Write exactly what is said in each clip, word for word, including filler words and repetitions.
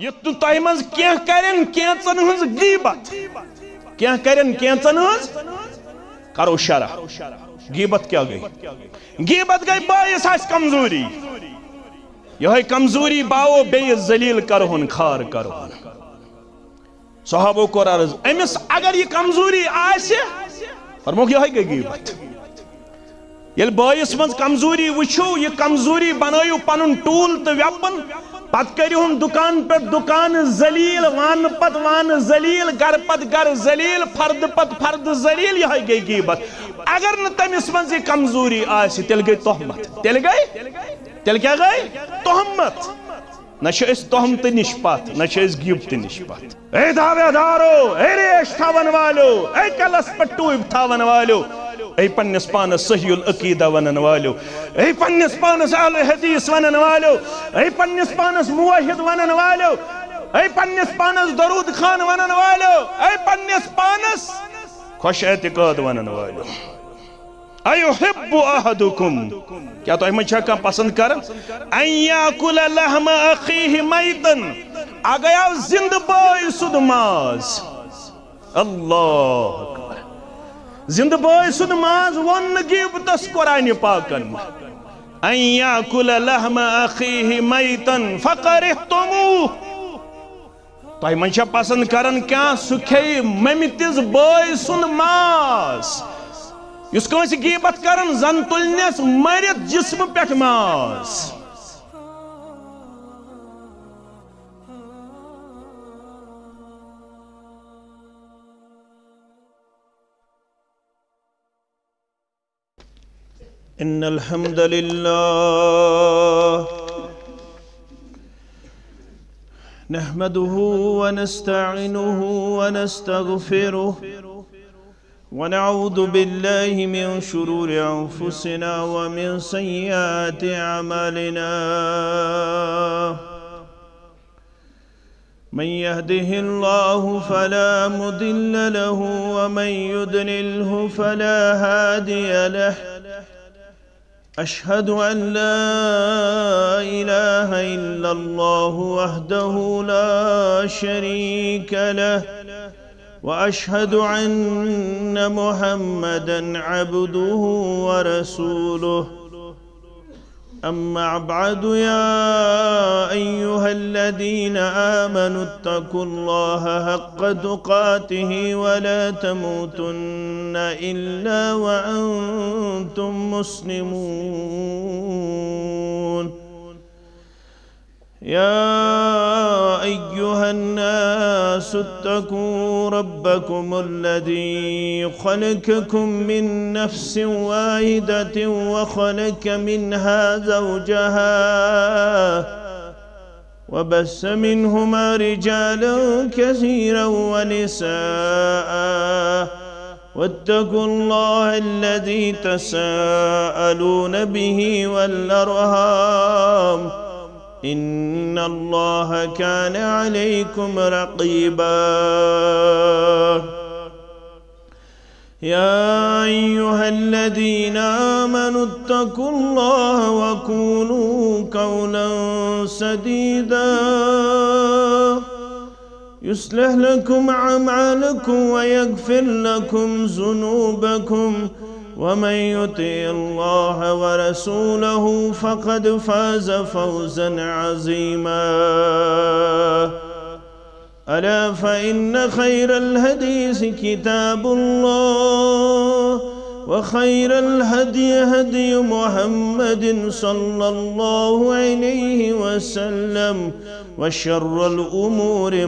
युत तयमज क्या करें कैंचन हंस गीबत क्या करें कैंचन हंस करो शरा गीबत क्या गई गीबत गई बायस आस कमजोरी यह कमजोरी बाओ बे जलील करहुन खार करहुन सहाबो को अर्ज अमिस अगर ये कमजोरी आसे फरमोक यह गई गीबत ये बायस मज कमजोरी वुचो ये कमजोरी बनायो पनुन टूल तो वेपन पत करिहुन दुकान पे दुकान जलील वान पत वान जलील घर पत घर जलील फर्द पत फर्द जलील यह गई गीबत अगर न तमिस मज कमजोरी आसे तेल गई तोहमत तेल गई तेल क्या गई तोहमत न तोहमत निश पत न गिबत निश पत ए दावेदारो ए रेश थावन वालो ए कलस पे टूब थावन वालो ए पन्नस पानस सहीउल अकीदा वनन वालो ए पन्नस पानस अहले हदीस वनन वालो ए पन्नस पानस मुवाहिद वनन वालो ए पन्नस पानस दरूद खान वनन वालो ए पन्नस पानस खुश एतिकाद वनन वालो अयुहिब्बु अहदुकुम क्या तो में का पसंद कर अन याकुल लहम अखीहि मैतन आ गया जिंद बोय सुद माज अल्लाह जिंद बोय सुद माज वन गिबतस कुरान पाकन अन याकुल लहम अखीहि मैतन फकरिहतुमू तो में पसंद करन क्या सुखे ममितिस बोय सुद माज युस कंस गीबत करन जन तुलनेस मरित जिस्म पेट मास इन्नल हम्दुलिल्लाह नहमदुहु व नस्तईनुहु व नस्तगफिरुहु ونعوذ بالله من شرور أنفسنا ومن سيئات أعمالنا من يهده الله فلا مضل له ومن يضلله فلا هادي له أشهد أن لا إله إلا الله وحده لا شريك له وأشهد أن محمدًا عبده ورسوله أما بعد يا أيها الذين آمنوا اتقوا الله حق تقاته ولا تموتن إلا وأنتم مسلمون يا أيها الناس اتقوا ربكم الذي خلقكم من نفس واحدة وخلق منها زوجها وبث منهما رجالا كثيرا ونساء واتقوا الله الذي تساءلون به والأرحام إن الله كان عليكم رقيبا يا أيها الذين آمنوا اتقوا الله وقولوا قولا سديدا يصلح لكم أعمالكم ويغفر لكم ذنوبكم ومن يطع الله ورسوله فقد فاز فوزا عظيما ألا فإن خير الحديث كتاب الله وخير الهدي هدي محمد صلى الله عليه وسلم وشر الأمور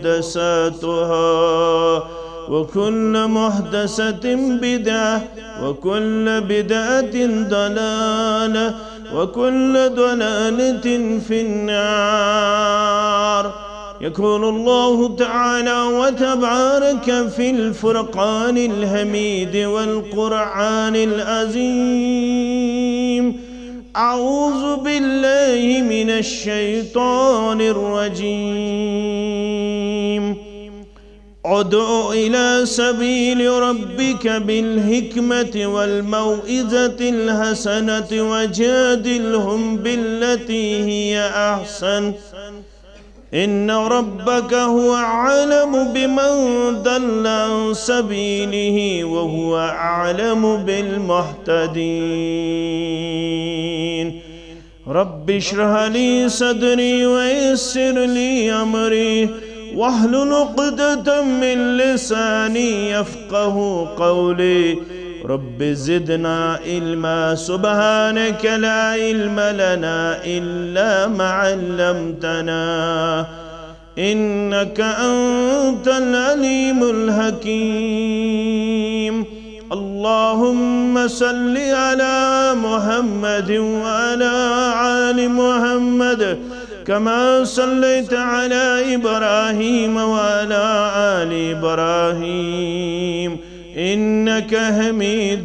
محدثاتها وكل محدثة بدعة وكل بدعة ضلالة وكل ضلالة في النار يقول الله تعالى وتبارك في الفرقان الحميد والقرآن العظيم أعوذ بالله من الشيطان الرجيم ادع إلى سبيل ربك بالحكمة والموعظة الحسنة وجادلهم بالتي هي أحسن إن ربك هو أعلم بمن ضل عن سبيله وهو أعلم بالمهتدين رب اشرح لي صدري ويسر لي أمري واحلل عقدة من لساني يفقه قولي رب زدنا علما سبحانك لا علم لنا إلا ما علمتنا إنك أنت العليم الحكيم اللهم صل على محمد وعلى آل محمد كما صليت على إبراهيم وعلى آل إبراهيم إنك حميد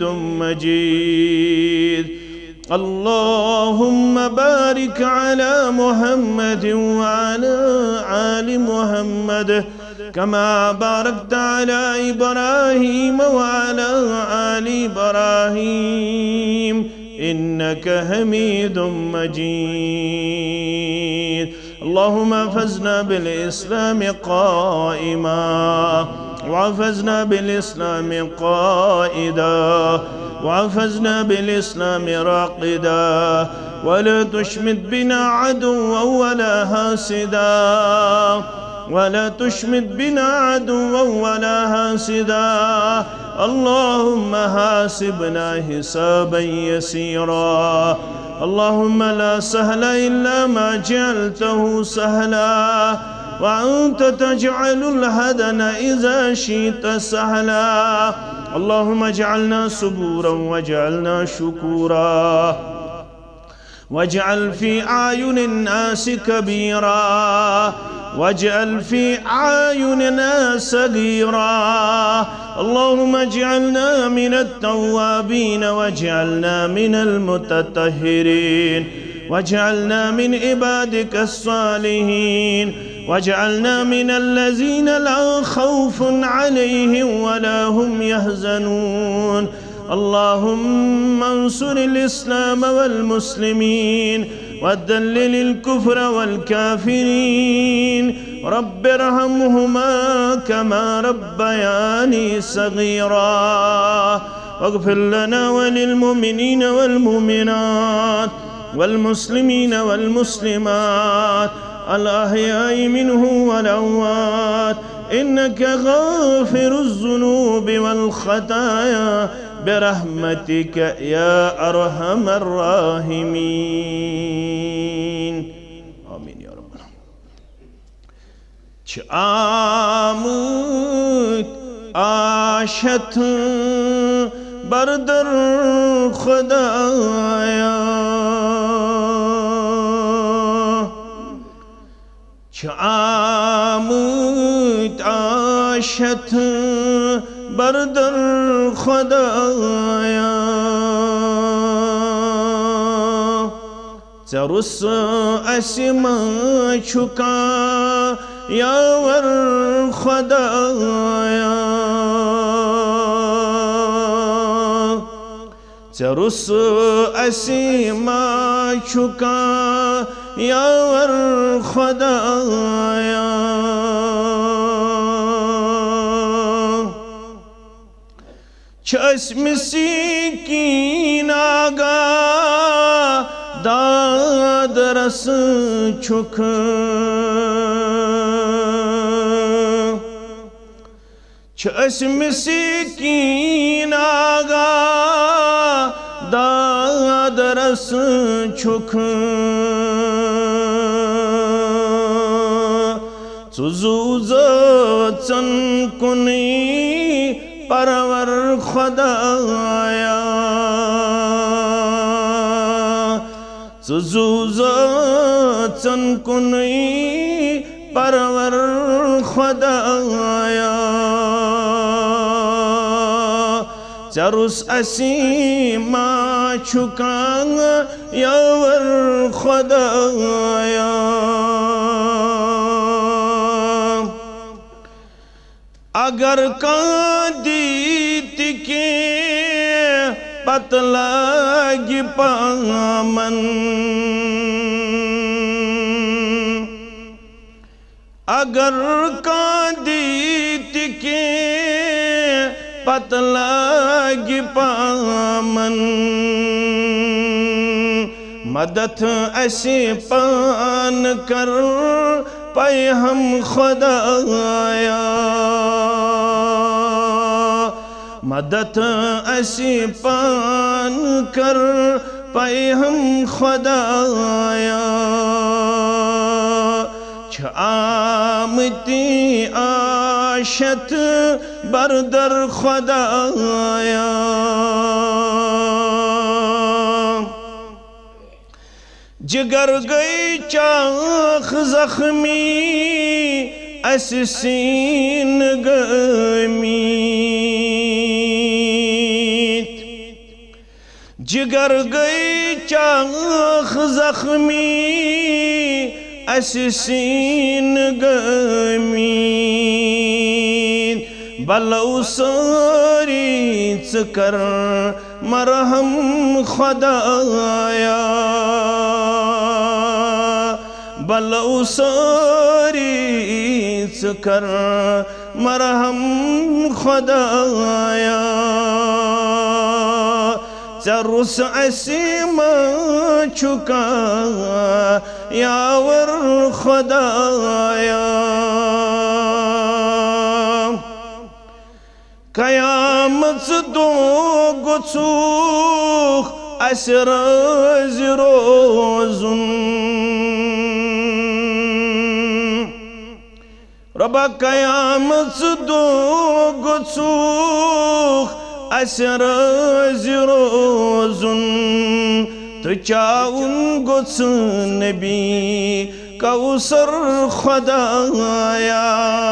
مجيد اللهم بارك على محمد وعلى آل محمد كما باركت على إبراهيم وعلى آل إبراهيم إنك حميد مجيد اللهم احفظنا بالإسلام قائما وحفظنا بالإسلام قائدا وحفظنا بالإسلام راقدا ولا تشمت بنا عدوا ولا حاسدا ولا تشمت بنا عدوا ولا حاسدا اللهم حاسبنا حسابا يسيرا اللهم لا سهل إلا ما جعلته سهلا وأنت تجعل الهدن إذا شئت سهلا اللهم اجعلنا صبورا واجعلنا شكورا واجعل في أعين الناس كبيرا واجعل في أعيننا صغيرا اللهم اجعلنا من التوابين واجعلنا من المتطهرين واجعلنا من عبادك الصالحين واجعلنا من الذين لا خوف عليهم ولا هم يحزنون اللهم انصر الإسلام والمسلمين وذلل الكفر والكافرين رب ارحمهما كما ربياني صغيرا واغفر لنا وللمؤمنين والمؤمنات والمسلمين والمسلمات الأحياء منهم والأموات إنك غافر الذنوب والخطايا برحمتك يا أرحم الراحمين آمين يا رب آمد آشت بردر خدایا آمد آشت بردر خدایا ترس اسما چکا یاور خدایا ترس اسما چکا یاور خدایا چشم سیکین آگا داد رس چک چشم سیکین آگا داد رس چک سوزوزا چن کنی پرور خدایا سوزوزا چن کنی پرور خدایا چروس اسیما چکانگ یاور خدایا اگر کاندیت کے پتلاگی پامن اگر کاندیت کے پتلاگی پامن مدد ایسی پان کر پائے ہم خدایا مدد ایسی پان کر پائے ہم خدایا آمتی آشت بردر خدایا جگر گئی چاخ زخمی اس سین گمیت جگر گئی چاخ زخمی اس سین گمین بلو ساری چکر مرہم خدایا بلو ساری چکر مرہم خدایا چرس ایسی ماں چکا یاور خدایا قیامت دو گچوخ اس راز روزن ربا قیامت دو گچوخ اس راز روزن تچاون گچ نبی کوثر خدایا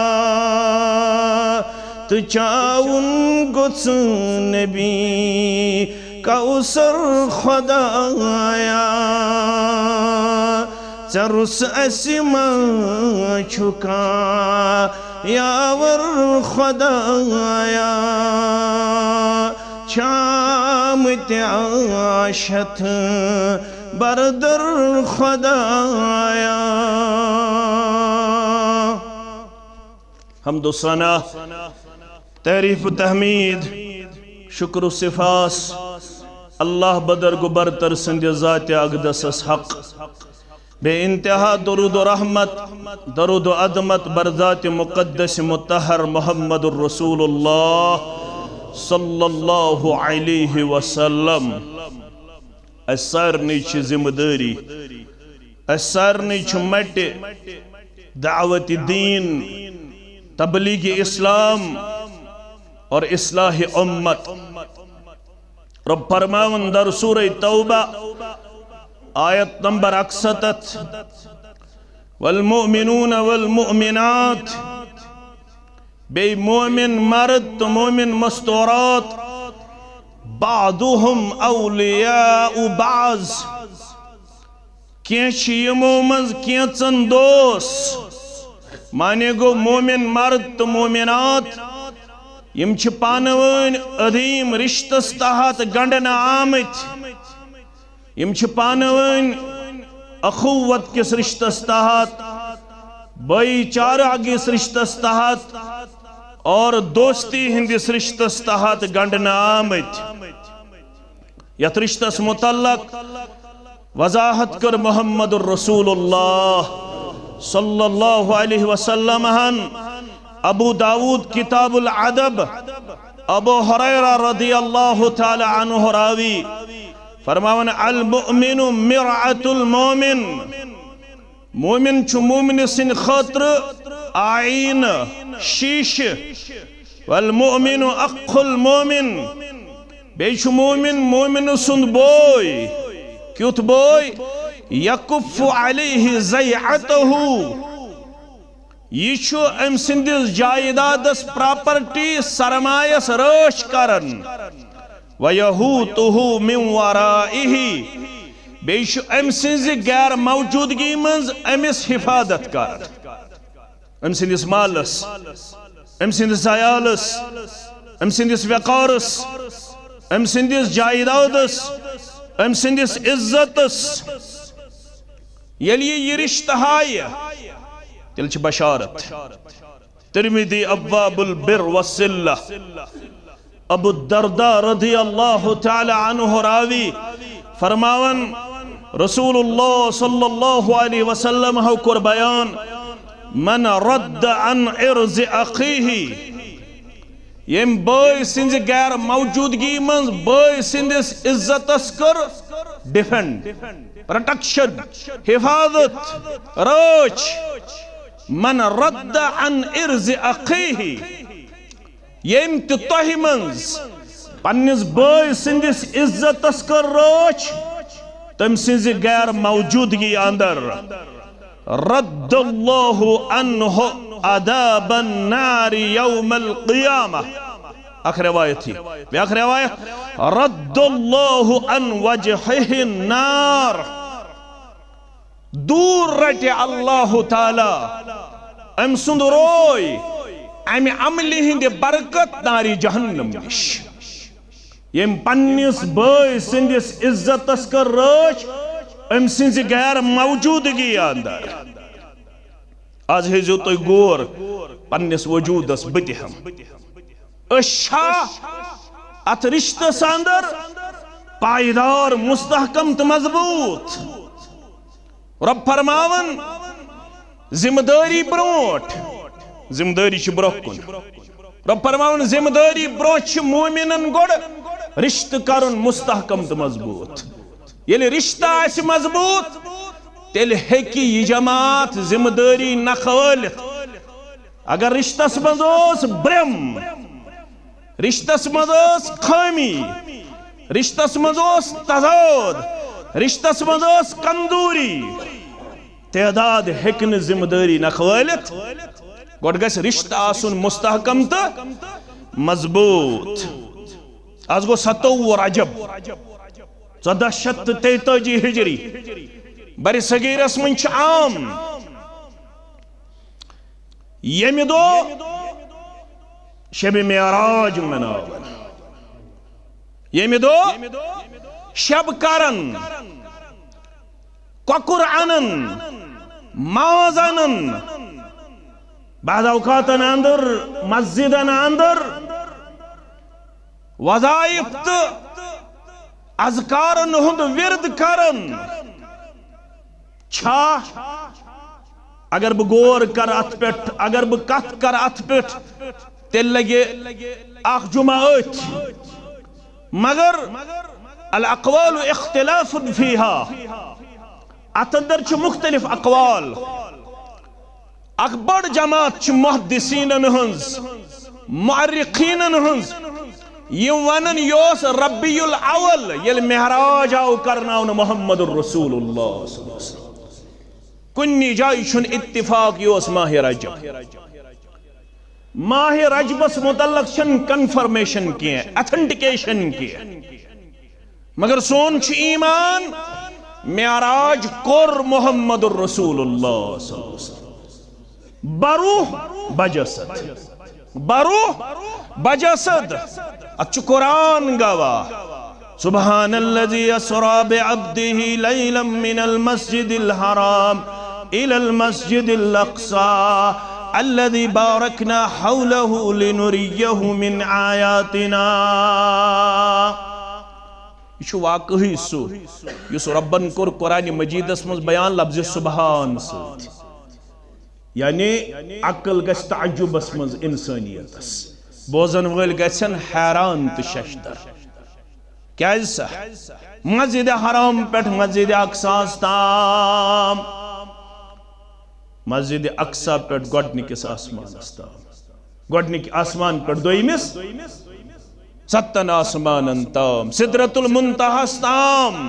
تچاون گچ نبی کوثر خدایا چرس اسی ماں چھکا یاور خدایا چامت عاشت بردر خدایا حمد و ثنا تعریف و تحمید شکر و صفاس اللہ بدر گبر تر سند ذات اقدس حق بے انتہا درود و رحمت درود و عظمت برذات مقدس مطہر محمد الرسول اللہ صلی اللہ علیہ وسلم اس سارنی چھ ذمہ داری اس سارنی چھ مٹ دعوت دین تبلیغ اسلام اور اصلاح امت رب فرماون در سورہ توبہ آیت نمبر اکستت والمؤمنون والمؤمنات بے مومن مرد تو مومن مستورات بعضهم اولیاء بعض کینچ یمومز کینچن دوس مانے گو مومن مرد تو مومنات یم چھ پانوین عظیم رشتس تحت گنڈن آمت یم چھ پانوین اخوت کس رشتس تحت بھائی چارہ کس رشتس تحت اور دوستی ہندس رشتس تحت گنڈن آمت یت رشتس متعلق وضاحت کر محمد الرسول اللہ صلی اللہ علیہ وسلم ابو داود کتاب العدب ابو حریرہ رضی اللہ تعالی عنہ راوی فرماون المؤمن مرعت المومن مومن چھ مومن سن خطر آئین شیش والمؤمن اخ المومن بیچ مومن مومن سن بوئی کیوت بوئی یکف علیہ زیعتہو یہ چھو ام سندس جائیدادس پراپرٹی سرمایس رش کرن وَيَهُوتُهُ مِنْ وَرَائِهِ بیش ام سنز غیر موجودگی منز امس حفاظت کرن ام سندس مالس ام سندس عیالس ام سندس وقارس ام سندس جائیدادس ام سندس عزتس یلی یہ رشتہ ہائی تیل چھ بشارت ترمذی ابواب البر والصلہ ابو الدرداء رضی اللہ تعالی عنہ راوی فرماون رسول اللہ صلی اللہ علیہ وسلم ہو کر بیان من رد عن عرض اخیہ یم بھائی سنز غیر موجودگی من بھائی سندس عزت کر ڈیفنڈ پروٹیکشن حفاظت روچ من رد عن عرض اخیہ یم تہ تہ منز پنس بھائی سندس عزت کر روچ تم سنز غیر موجودگی اندر رد اللہ عنہ عذاب النار یوم القیامہ اخ روایت تھی بے اخ روایت رد اللہ عن وجہہ النار دور رٹ اللہ تعالی ام سند روئی ام عملی ہند برکت ناری جہنم نش یم پنس بھائی سندس عزت کر روچ ام سنز غیر موجودگی اندر آج ہیزو تو گور پنس وجود اس بتہم اشا ات رشتہ ساندر پائیدار مستحکم تو مضبوط رب فرماون ذمہ داری بروٹ ذمہ داری چھ برکن رب فرماون ذمہ داری بروٹ مومنن گوڑ رشتہ کرن مستحکم تو مضبوط یلی رشتہ اس مضبوط تیل ہیکی یہ جماعت ذمہ داری نخالت اگر رشتہ سمزوس برم رشتہ سمزوس خامی رشتہ سمزوس تضاد رشتہ سمزوس کندوری تعداد ہیکن ذمہ داری نخالت گوڑ گس رشتہ آسن مستحکم تا مضبوط آز گو ستو رجب ژۄدہ شیٚتھ تہٕ تیتٲجی ہجری بر صغیرس من چھ عام یمی دو شب معراج مناون یمی دو شب کرن ککر انن ماز انن بعض اوقاتن اندر مسجدن اندر وظائف تہٕ اذکارن ہند ورد کرن چھا اگر بہ غور کر ات پٹ اگر بہ کت کر ات پٹ تیل لگے اخ جمعہ ات مگر الاقوال اختلاف فیہا ات اندر چھ مختلف اقوال اخ بڑ جماعت چھ محدثینن ہنز معرقینن ہنز یہ ونن یوس ربی الاول یل محراج آو کرناون محمد الرسول اللہ صلی اللہ علیہ وسلم کنی جائی چھن اتفاق یوس ماہ رجب ماہ رجب اس متعلق چھن کنفرمیشن کیے اتھنٹیکیشن کیے مگر سون چھ ایمان معراج کور محمد الرسول اللہ صلی اللہ علیہ وسلم بروح بجسد بروح بجسد اچھ قرآن گوا سبحان الذي اسرى بعبده ليلا من المسجد الحرام الى المسجد الاقصى الذي باركنا حوله لنريه من آياتنا یہ واقعی سو یس ربن کور قرآن مجید اسمز بیان لفظ سبحان سوت یعنی عقل گس تعجب اسمز انسانیت اس بوزن ول گسن حیران تو ششدر کیا سا مسجد حرام پٹ مسجد اقصا تام مسجد اقصا پٹ گڈنکس آسمان تام گڈنک آسمان پٹ دویمس ستن آسمان تام سدرۃ المنتہا تام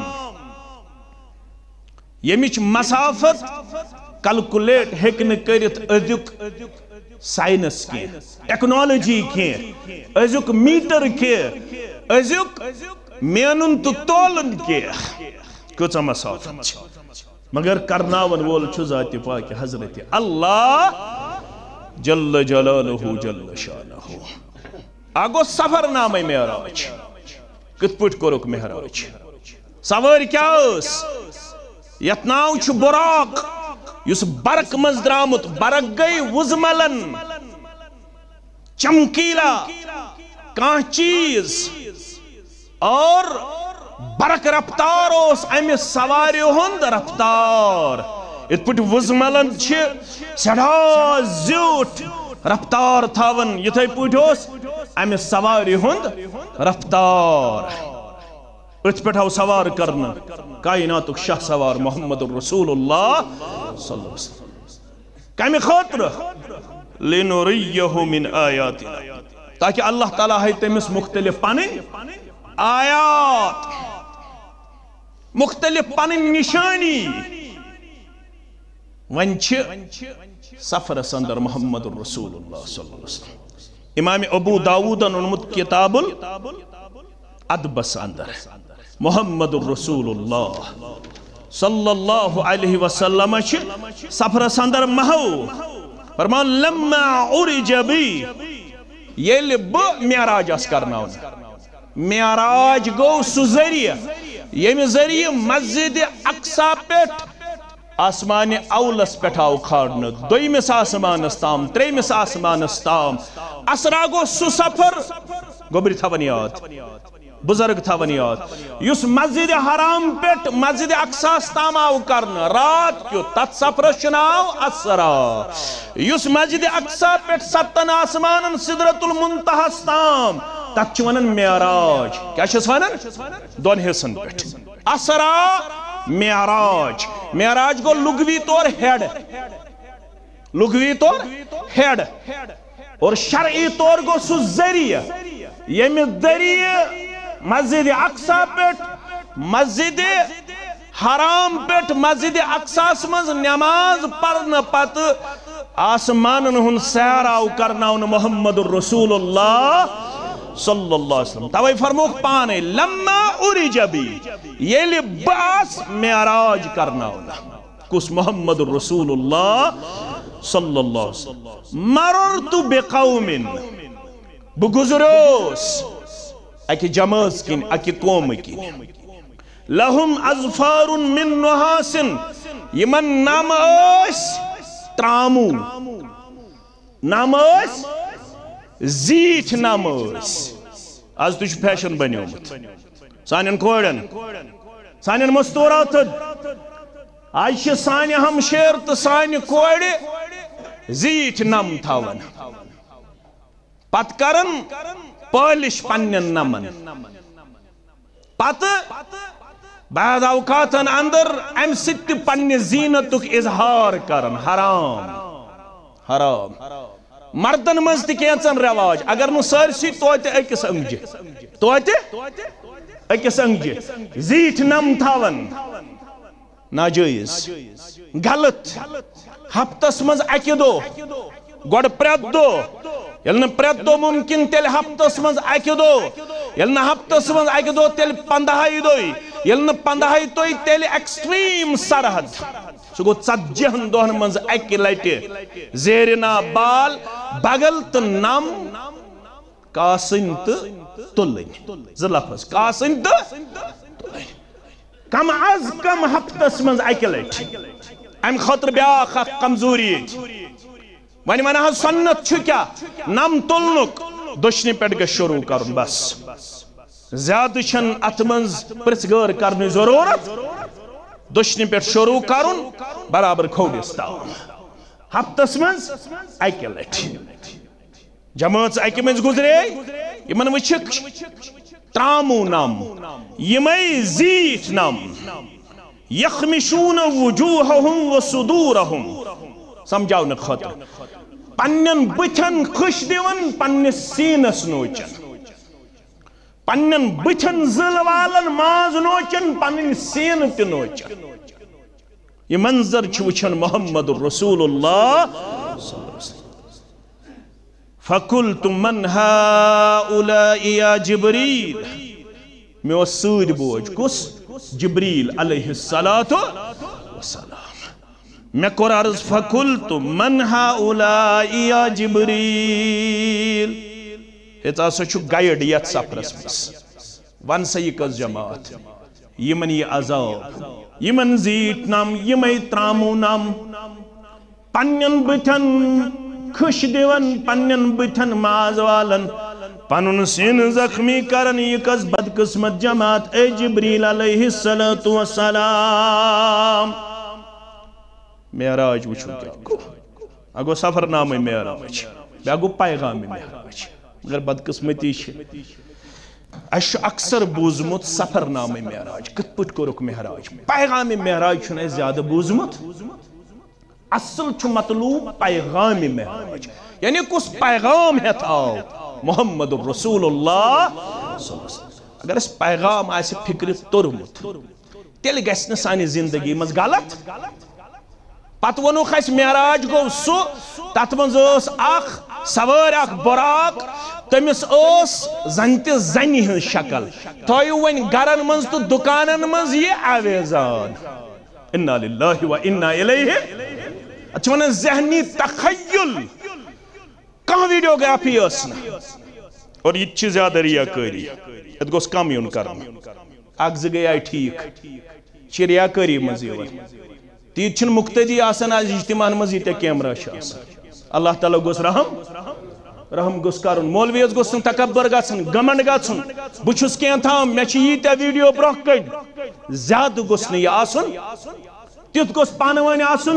یمچ مسافت کلکولیٹ ہیکن کرت ازیک سائنس کی ٹیکنالوجی کی ازیک میٹر کی ازیک مینن تو تولن کی کچھ مسافت مگر کرناون وول چھو ذات پاک حضرت اللہ جل جلالہ جل شانہ آگو سفر نام معراج کت پٹ کرک معراج سوار کیا اس یت ناو چھ براق یس برق مز درامت برق گئی وزملن چمکیلا کان چیز اور برق رفتار اس امس سواری ہند رفتار ات پٹ وزملن چھ سڑا زیوٹ رفتار تھاون یتھے پٹ اس امس سواری ہند رفتار ات پٹ آو سوار کرنا کائناتک شاہ سوار محمد الرسول اللہ صلی اللہ علیہ وسلم کمی خاطر لِنُرِيَّهُ مِنْ آیاتنا تاکہ اللہ تعالیٰ ہے تمس مختلف پانی آیات مختلف پانی نشانی ونچ سفر سندر محمد الرسول اللہ صلی اللہ علیہ وسلم امام ابو داود انمت کتاب الادبس اندر محمد الرسول اللہ صلی اللہ علیہ وسلم سفر سندر محو فرمان لما عرج بی یہ ب معراج اس کرنا معراج گو سو ذریعہ یہ ذریعہ مسجد اقصی پیٹ آسمان اولس پیٹ آو کھاڑنا دویمس آسمان استام تریمس آسمان استام اسرا گو سو سفر گوبری تھا ونیات بزرگ تھا ونیات یس مسجد حرام پیٹ مسجد اقصی استام آو کرنا رات کیو تت سفر شناو اسرا یس مسجد اقصی پیٹ ستن آسمان صدرت المنتہا استام تت چونن معراج کیا چھس ونن دون حصن پیٹ اسرا معراج معراج کو لغوی طور ہیڈ لغوی طور ہیڈ اور شرعی طور کو سو ذریعہ یہ ذریعہ مسجد اقصی پیٹ مسجد حرام پیٹ مسجد اقصی مز نماز پڑھنا پت آسمان ہن سیر آو کرنا محمد الرسول اللہ صلی اللہ علیہ وسلم توئی فرموک پانے لما عرج بی یہ لی باس معراج کرنا ہونا کس محمد الرسول اللہ صلی اللہ علیہ وسلم مررت بقوم بگزروس اکی جماز کن اکی قوم کن لہم ازفار من نحاسن یمن نام اس ترامو نام اس زیٹ نام اس آج تجھ پیشن بنی ہومت سانین کوڑن سانین مستورات آج چھ سانی ہم شیر تو سانی کوڑ زیٹ نام تھاون پت کرن پالش پنن نمن پت بعض اوقاتن اندر ام ست پنن زینتک اظہار کرن حرام حرام مردن مز تہ کینچن رواج اگر نو سرسی توتہ اکس انگجہ توتہ اکس انگجہ زیٹ نم تھاون ناجائز غلط ہفتس مز اکہ دو گوڑ پریت دو یلن پریت دو ممکن تیل ہفتس مز اکہ دو یلن ہفتس مز اکہ دو تیل پندہائی دوئی یلن پندہائی توئی تیل ایکسٹریم سرحد سو گو ژتجیہن دہن منز اکہ لٹہ زیرنا بال بغل تو نم کاسن تو تلن زٕ لفظ کاسن تو تلن کم از کم ہفتس منز اکہ لٹہ ام خطر بیاخ کمزوری ونی ونہ سنت چھو کیا نم تلنک دشنی پیٹ گا شروع کرن بس زیادہ چھن ات منز پرسگار کرنی ضرورت دشنی پیٹ شروع کرن برابر کھوڑیس تاون ہفتس منز اکہ لٹ جماعت اکہ منز گزرے یمن وچھک ترامو نم یمی زیٹ نم یخمشون وجوہہم و صدورہم سمجھاؤ نہ خطر پنن بچن خوش دیون پنن سینس نوچن پنن بچن زل والن ماز نوچن پنن سین تی نوچن یہ منظر چوچن محمد الرسول اللہ فَقُلْتُ مَنْ هَؤُلَاءِ يَا جِبْرِيلِ میں وہ سود بوجھ کس جبریل علیہ السلام میں قرارز فَقُلْتُ مَنْ هَؤُلَاءِ يَا جِبْرِيلِ ایتا سا چھو گائیڈ یت سفرس مس ون سا یہ کس جماعت یمن یہ عذاب یمن زیٹ نام یمن ترامو نام پنن بتن خوش دیون پنن بتن ماز والن پنن سین زخمی کرن یہ کس بدقسمت جماعت اے جبریل علیہ السلام معراج وچھو کیا گو اگو سفر نام معراج بیا گو پیغام معراج مگر بدقسمتی چھ اش اکثر بوزمت سفر نام معراج کت پٹ کرک معراج پیغام معراج چھن زیادہ بوزمت اصل چھ مطلوب پیغام معراج یعنی کس پیغام ہے آو محمد رسول اللہ اگر اس پیغام آئیسے فکر ترمت تیل گسن سانی زندگی مز غلط پت ونو خیس معراج گو سو تات منز اس اخ سوار اخ براق تمس اس زنت زنی ہن شکل تویو ون گرن منز تو دکانن منز یہ آویزان انا للہ و انا الیہ اچھا ونن ذہنی تخیل کہاں ویڈیوگرافی اسنا اور یہ چیز زیادہ ریاکاری ات گوس کم یون کرنا اگز گئی آئی ٹھیک چی ریاکاری مزیون تیت چھن مقتدی آسن آج اجتماع مزید کیمرہ شاسن اللہ تعالیٰ گوس رحم رحم گوس کرن مولوی اس گوسن تکبر گسن گمنڈ گسن بچھس کین تھام میں چی یہ تے ویڈیو برخ کن زیادہ گوسن یہ آسن تیت گوس پانوانی آسن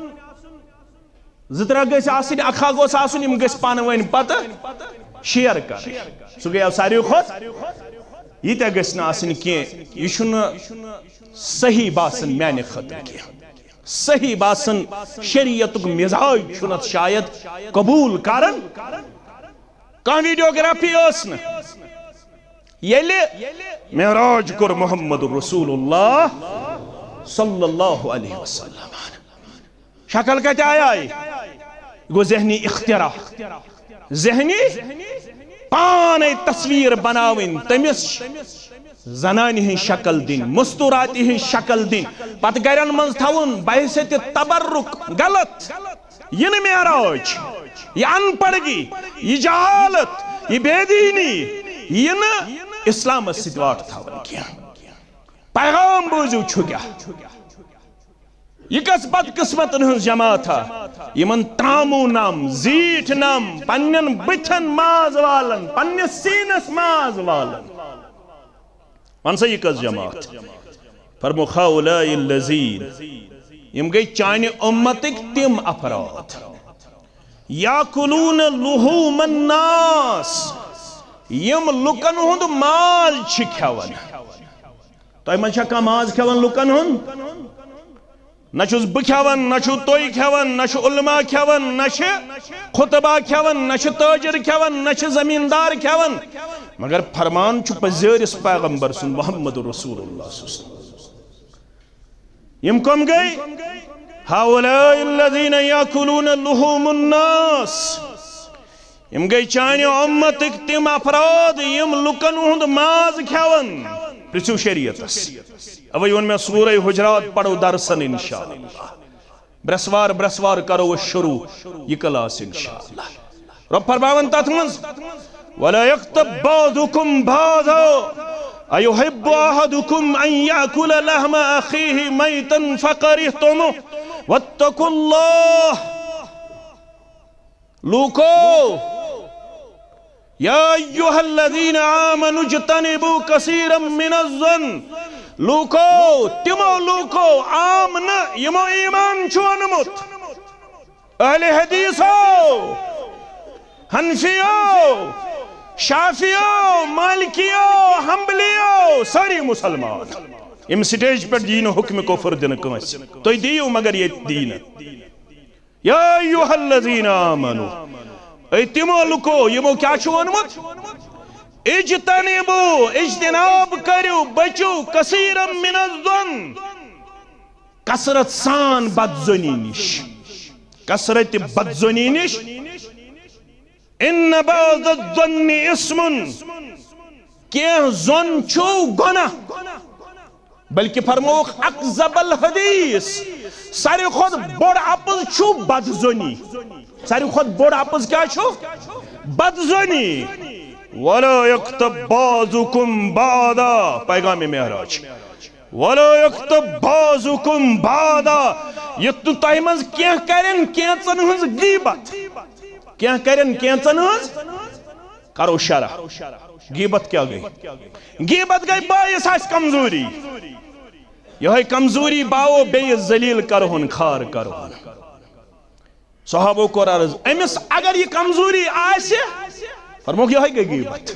زترہ گیس آسن اکھا گوس آسن یم گیس پانوانی پتہ شیئر کر سو گیا ساری خود یہ تے گیس نا آسن کین یہ شن صحیح باسن میں نے خطر کیا صحیح باسن شریعت مزاج چھنت شاید قبول کرن کان ویڈیوگرافی اسن یلی معراج کر محمد رسول اللہ صلی اللہ علیہ وسلم شکل کہتے آیا ہے گو ذہنی اختراع ذہنی پانے تصویر بناوین تمس زنانی ہن شکل دین مستوراتی ہن شکل دین پت گرن منز تھاون بحثیت تبرک غلط یہ نہ معراج یہ ان پڑگی یہ جہالت یہ بے دینی یہ نہ اسلام ستوار تھاون کیا پیغام بوزو چھو گیا یہ کس بد قسمت انہوں جماعت تھا یہ من تامو نام زیٹ نام پنن بچن ماز والن پنن سینس ماز والن منسا یہ کس جماعت فرمو خاولائی اللذین یم گئی چانی امتک تم افراد یاکلون لحوم الناس یم لکن ہند مال چھ کھیون تو ایمان چھا کا ماز کھیون لکن ہند نشوز بکھیون نشو توی کھیون نشو علماء کھیون نشو خطبہ کھیون نشو تاجر کھیون نشو زمیندار کھیون مگر فرمان چھو پزیر اس پیغمبر سن محمد رسول اللہ صلی اللہ علیہ وسلم یم کم گئی ہاولائی الذین یاکلون لحوم الناس یم گئی چانی امت اکتیم افراد یم لکن ہند ماز کھیون پرسو شریعت اس اوہ ان میں سورہ حجرات پڑھو درسن انشاءاللہ برسوار برسوار کرو شروع یہ کلاس انشاءاللہ رب فرماون تاتمنز وَلَا يَقْتَبْ بَعْضُكُمْ بَعْضًا أَيُحِبُّ أَحَدُكُمْ أَنْ يَأْكُلَ لَحْمَ أَخِيهِ مَيْتًا فَكَرِهْتُمُوهُ وَاتَّقُوا اللَّهَ لوکو يَا أَيُّهَا الَّذِينَ آمَنُوا اجْتَنِبُوا كَثِيرًا مِنَ الظَّنِّ لوکو تمو لوکو آمن یمو ایمان چھوانمت اہل حدیثو حنفیو شافیو مالکیو حنبلیو ساری مسلمان ام سٹیج پر دین و حکم کو فردن کمس تو دیو مگر یہ دین یا ایوہ الذین آمنو اے تمو لکو یمو کیا چھوانمت اجتنبو اجتناب کرو بچو کثیرا من الظن کثرت سان بدزنی نش کثرت بدزنی نش ان بعض الظن اسم کیا زن چھو گناہ بلکہ فرموک اقذب الحدیث ساری خود بڑ اپز چھو بدزنی ساری خود بڑ اپز کیا چھو بدزنی وَلَا يَقْتَبْ بَعْضُكُمْ بَعْضًا پیغام معراج وَلَا يَقْتَبْ بَعْضُكُمْ بَعْضًا یتھ تۄہہِ منٛز کینٛہہ کرن کینٛژن ہٕنٛز غیبت کینٛہہ کرن کینٛژن ہٕنٛز کرو شرح غیبت کیا گئی غیبت گئی باعث آسہِ کمزوری یہے کمزوری باو بیٚیہِ ذلیل کرہون خار کرہون صحابو کوٚر عرض أمِس اگر یہ کمزوری آسہِ فرموک یہے گئی غیبت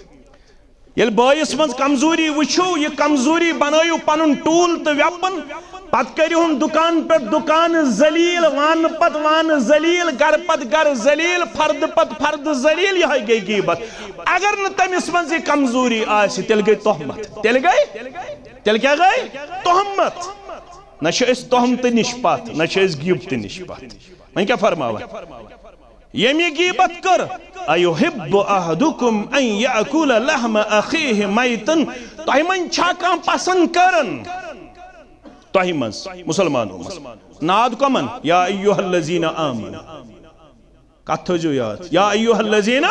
یل بٲیِس منٛز کمزوری وٕچھو یہ کمزوری بنٲیِو پنُن ٹوٗل تہٕ ویپن پتہٕ کٔرِہُن دُکان پٮ۪ٹھ دُکان ذلیل وانہٕ پتہٕ وانہٕ ذلیل گرٕ پتہٕ گرٕ ذلیل فرد پتہٕ فرد ذلیل یہے گئی غیبت اگر نہٕ تٔمِس منٛز یہ کمزوری آسہِ تیٚلہِ گئی تہمت تیٚلہِ گئی تیٚلہِ کیٛاہ گئی تہمت نہ چھِ أسۍ تہمتہٕ نِش پتھ نہ چھِ أسۍ غیبتہٕ نِش پتھ وۄنۍ کیٛاہ فرماوان ییٚمہِ یہِ غیبت کٔر ایُحِبُّ احدُکُم ان یأکُلَ لحم اخیہ میتن تۄہہِ منٛز چھا کانٛہہ پسند کران تۄہہِ منٛز مسلمانو منٛز ناد کمن یا ایُھا الذین آمنوا کتھ تھٲیزیو یاد یا ایُھا الذین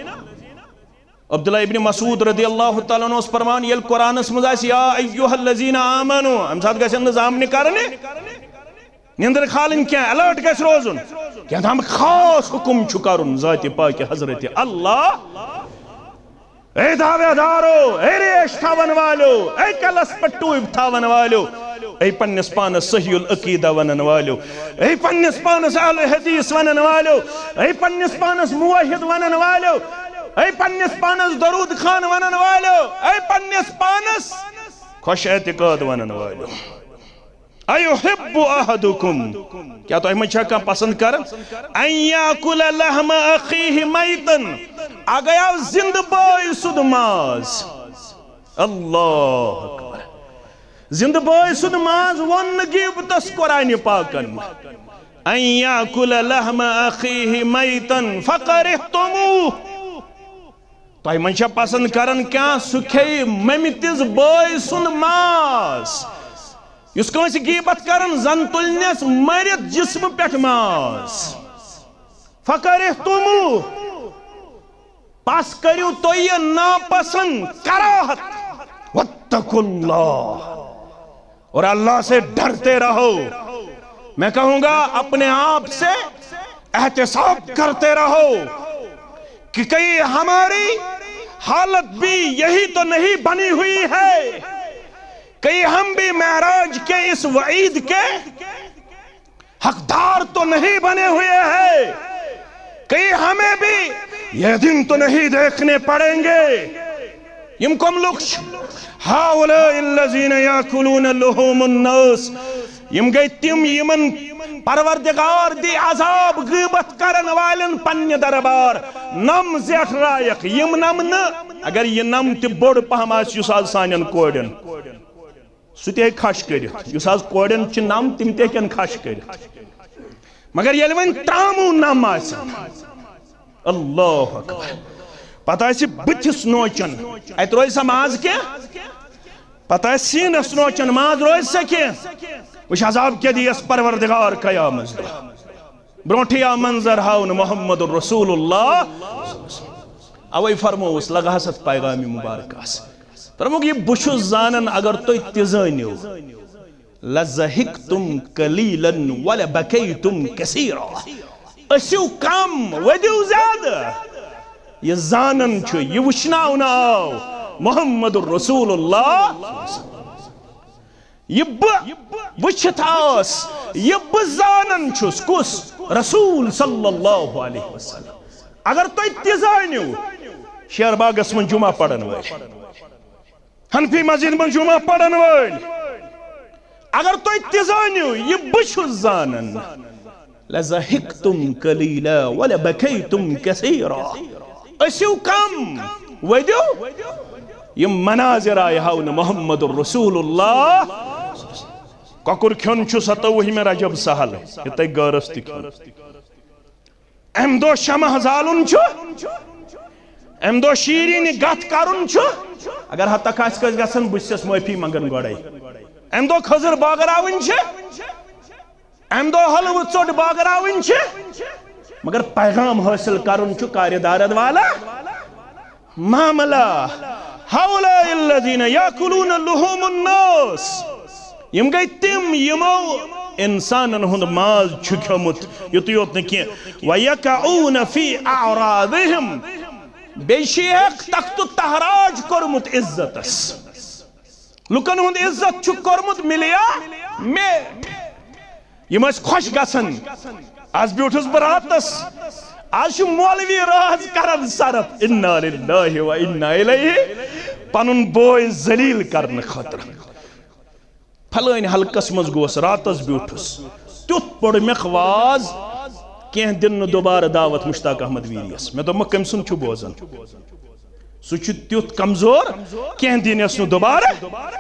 عبداللہ ابن مسعود رضی اللہ تعالیٰ عنہ اوس فرمان ییٚلہِ قرآنس منٛز آسہِ یا ایُھا الذین آمنوا اَمہِ ساتہٕ گژھن نہٕ زامنہِ کرنہِ نیندر کھالن کیا الرٹ گژھِ روزُن کینٛہہ تام خاص حکم چھُ کرُن ذاتِ پاکہِ حضرت اللہ اے دعوے دارو اے ریش تھاون والو اے کلس پٮ۪ٹھ ٹوٗپۍ تھاون والو اے پننس پانس صحیح العقیدہ ونن والو اے پننس پانس اہل حدیث ونن والو اے پننس پانس موحد ونن والو اے پننس پانس درود خان ونن والو اے پننس پانس خوش اعتقاد ونن والو ایُحِبُّ احدُکُم کیا تو احمد چھا کانٛہہ پسند کرن ان یاکُلَ لحم اخیہ میتن اگیاو زندہ بٲے سُنٛد ماز اللہ اکبر زندہ بٲے سُنٛد ماز ووٚن نہٕ غیبتس قرآنِ پاکن ان یاکُلَ لحم اخیہ میتن فقرہتموہ تۄہہِ منٛز چھا پسند کرن کیٛاہ سُہ کھیٚیہِ مٔمِتِس بٲے سُنٛد ماز یُس کٲنٛسہِ غیبت کرن زن تُلنس مرِتھ جسم پٮ۪ٹھ ماز فقرہتموہ پس کٔرِو تُہۍ یہِ ناپسند کراہت واتقوا اللہ اور اللہ سے ڈرتے رہو میں کہوں گا اپنے آپ سے احتساب کرتے رہو کہ کہیں ہماری حالت بھی یہی تو نہیں بنی ہوئی ہے کہیں ہم بھی معراج کے اس وعید کے حقدار تو نہیں بنے ہوئے ہیں کہیں ہمیں بھی یہ دن تو نہیں دیکھنے پڑیں گے یم کم لوگ ہاؤلائی الذین یاکلون لحوم الناس یم گئی تم یمن پروردگار دی عذاب غیبت کرن والن پنہ دربار نم زیٹھ رائق یم نم نہ اگر یہ نم تی بوڑ پہم آس یس آز سانین کوڑن سُہ کھش کٔرِتھ یُس آز کوڑن چھ نم تم تہِ ہیٚکن کھش کٔرِتھ مگر ییٚلہِ وۄنۍ ترٛاموٗ نم آسہِ اللہ اکبر پتہٕ آسہِ بٕتھِس نوچن اتہِ روزِ سا ماز کینٛہہ پتہٕ آسہِ سیٖنس نوچن ماز روزِ سا کینٛہہ وٕچھ عذاب کیٛاہ دِیَس پروردگار قیامس دۄہ برونٛٹھٕے آو منظر ہاونہٕ محمد رسول اللہ اوے فرمووُس لگا ہس اتھ پیغامِ مبارکس فرموک یہ بہٕ چھُس زانان اگر تُہۍ تہِ زٲنِو لَضَحِکْتُم قَلیٖلًا وَلَبَکَیْتُم کَثِیرًا ٲسِو کم ؤدِو زیادٕ یہ زانن چھُ یہ وٕچھناونہٕ آو محمد رسول اللہ یہ بہٕ وٕچھِتھ آس یہ بہٕ زانن چھُس کُس رسول صلی اللہ علیہ وسلم اگر تُہۍ تہِ زٲنِو شیر باغس منٛز جمعہ پرن وٲلۍ حنفی مسجد من جمعہ پڑھن وٲلۍ اگر تُہۍ تہِ زٲنِو یہ بہٕ چھُس زانن لَضَحِکْتُم قَلیٖلًا وَلَبَکَیْتُم کَثِیرًا ٲسِو کم ؤدِو یم مناظر آیہِ ہاونہٕ محمد رسول اللہ کۄکُر کھیوٚن چھُ ستووُہمہِ رجب سہل یہِ تۄہہِ گٲرس تہِ کھیوٚن اَمہِ دۄہ شمع زالُن چھُ اَمہِ دۄہ شیٖرینہِ گتھ کرُن چھُ اگر حتک آسہِ کٲنٛسہِ گژھن بہٕ چھُسس معٲفی منگان گۄڈے اَمہِ دۄہ خٔزٕر بٲگراوٕنۍ چھِ اَمہِ دۄہ حلوٕ ژوٚٹ بٲگراوٕنۍ چھِ مگر پیغام حٲصِل کرُن چھُ کارِ دارد والا معاملہ ہاؤلائی الذین یاکلون لحوم الناس یم گئی تم یمو انسانن ہند ماز چھُ کھیومت یُتُے یوت نہٕ کینٛہہ وَیَقَعُونَ فِی اَعْرَاضِہِم بیٚیہِ چھِ یِہَکھ تختہٕ تحراج کوٚرمُت عزتس لُکن ہُنٛد عزت چھُ کوٚرمُت مِلیا مےٚ یِم ٲسۍ خۄش گژھان آز بیوٗٹھُس بہٕ راتس آز چھُ مولوی راز کران صرف اِنَّا لِلَّهِ وَإِنَّا إِلَيْهِ پنُن بوے ذلیل کرنہٕ خٲطرٕ پھلٲنۍ حلقس منٛز گوس راتس بیوٗٹھُس تیُتھ پوٚر مےٚ واز کینٛہہ دِن نہٕ دوبارٕ دعوت مشتاق احمد ویریس مےٚ دوٚپمکھ کٔمۍ سُنٛد چھُ بوزان سُہ چھُ تیُتھ کمزور کینٛہہ دِنٮ۪س نہٕ دوبارٕ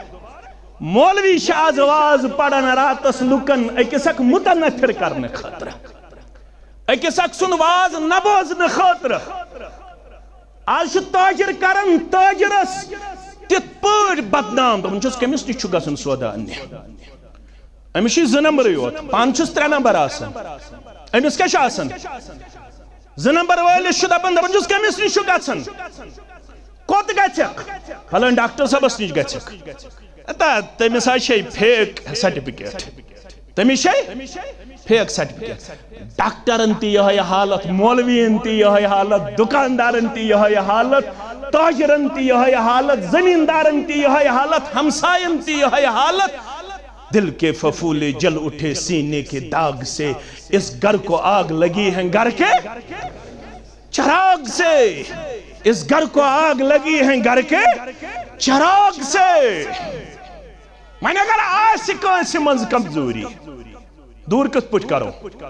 مولوی چھِ آز واز پران راتس لُکن أکِس اکھ متنفر کرنہٕ خٲطرٕ أکِس اکھ سُنٛد واز نہ بوزنہٕ خٲطرٕ آز چھُ تاجر کران تاجرس تِتھ پٲٹھۍ بدنام دپان چھُس کٔمِس نِش چھُ گژھُن سودا اننہِ أمِس چھِ زٕ نمبرٕے یوت پانہٕ چھُس ترٛےٚ نمبر آسان أمِس کیٛاہ چھُ آسان زٕ نمبر وٲلِس چھُ دپان دپان چھُس کٔمِس نِش چھُ گژھان کوٚت گژھکھ فلٲنۍ ڈاکٹر صٲبس نِش گژھکھ اتا تٔمِس حظ چھے فیک سرٹِفکیٹ تٔمِس چھے فیک سرٹِفکیٹ ڈاکٹرن تہِ یِہوٚے حالت مولوین تہِ یِہوٚے حالت دُکاندارن تہِ یِہوٚے حالت تاجرن تہِ یِہوٚے حالت زمیندارن تہِ یِہوٚے حالت ہمساین تہِ یِہوٚے حالت دل کے پھپھولے جل اٹھے سینے کے داغ سے اس گھر کو آگ لگی ہے گھر کے چراغ سے اس گھر کو آگ لگی ہے گھر کے چراغ سے میں نے اگر آسی کانسی منز کمزوری دور کت پوچھ کرو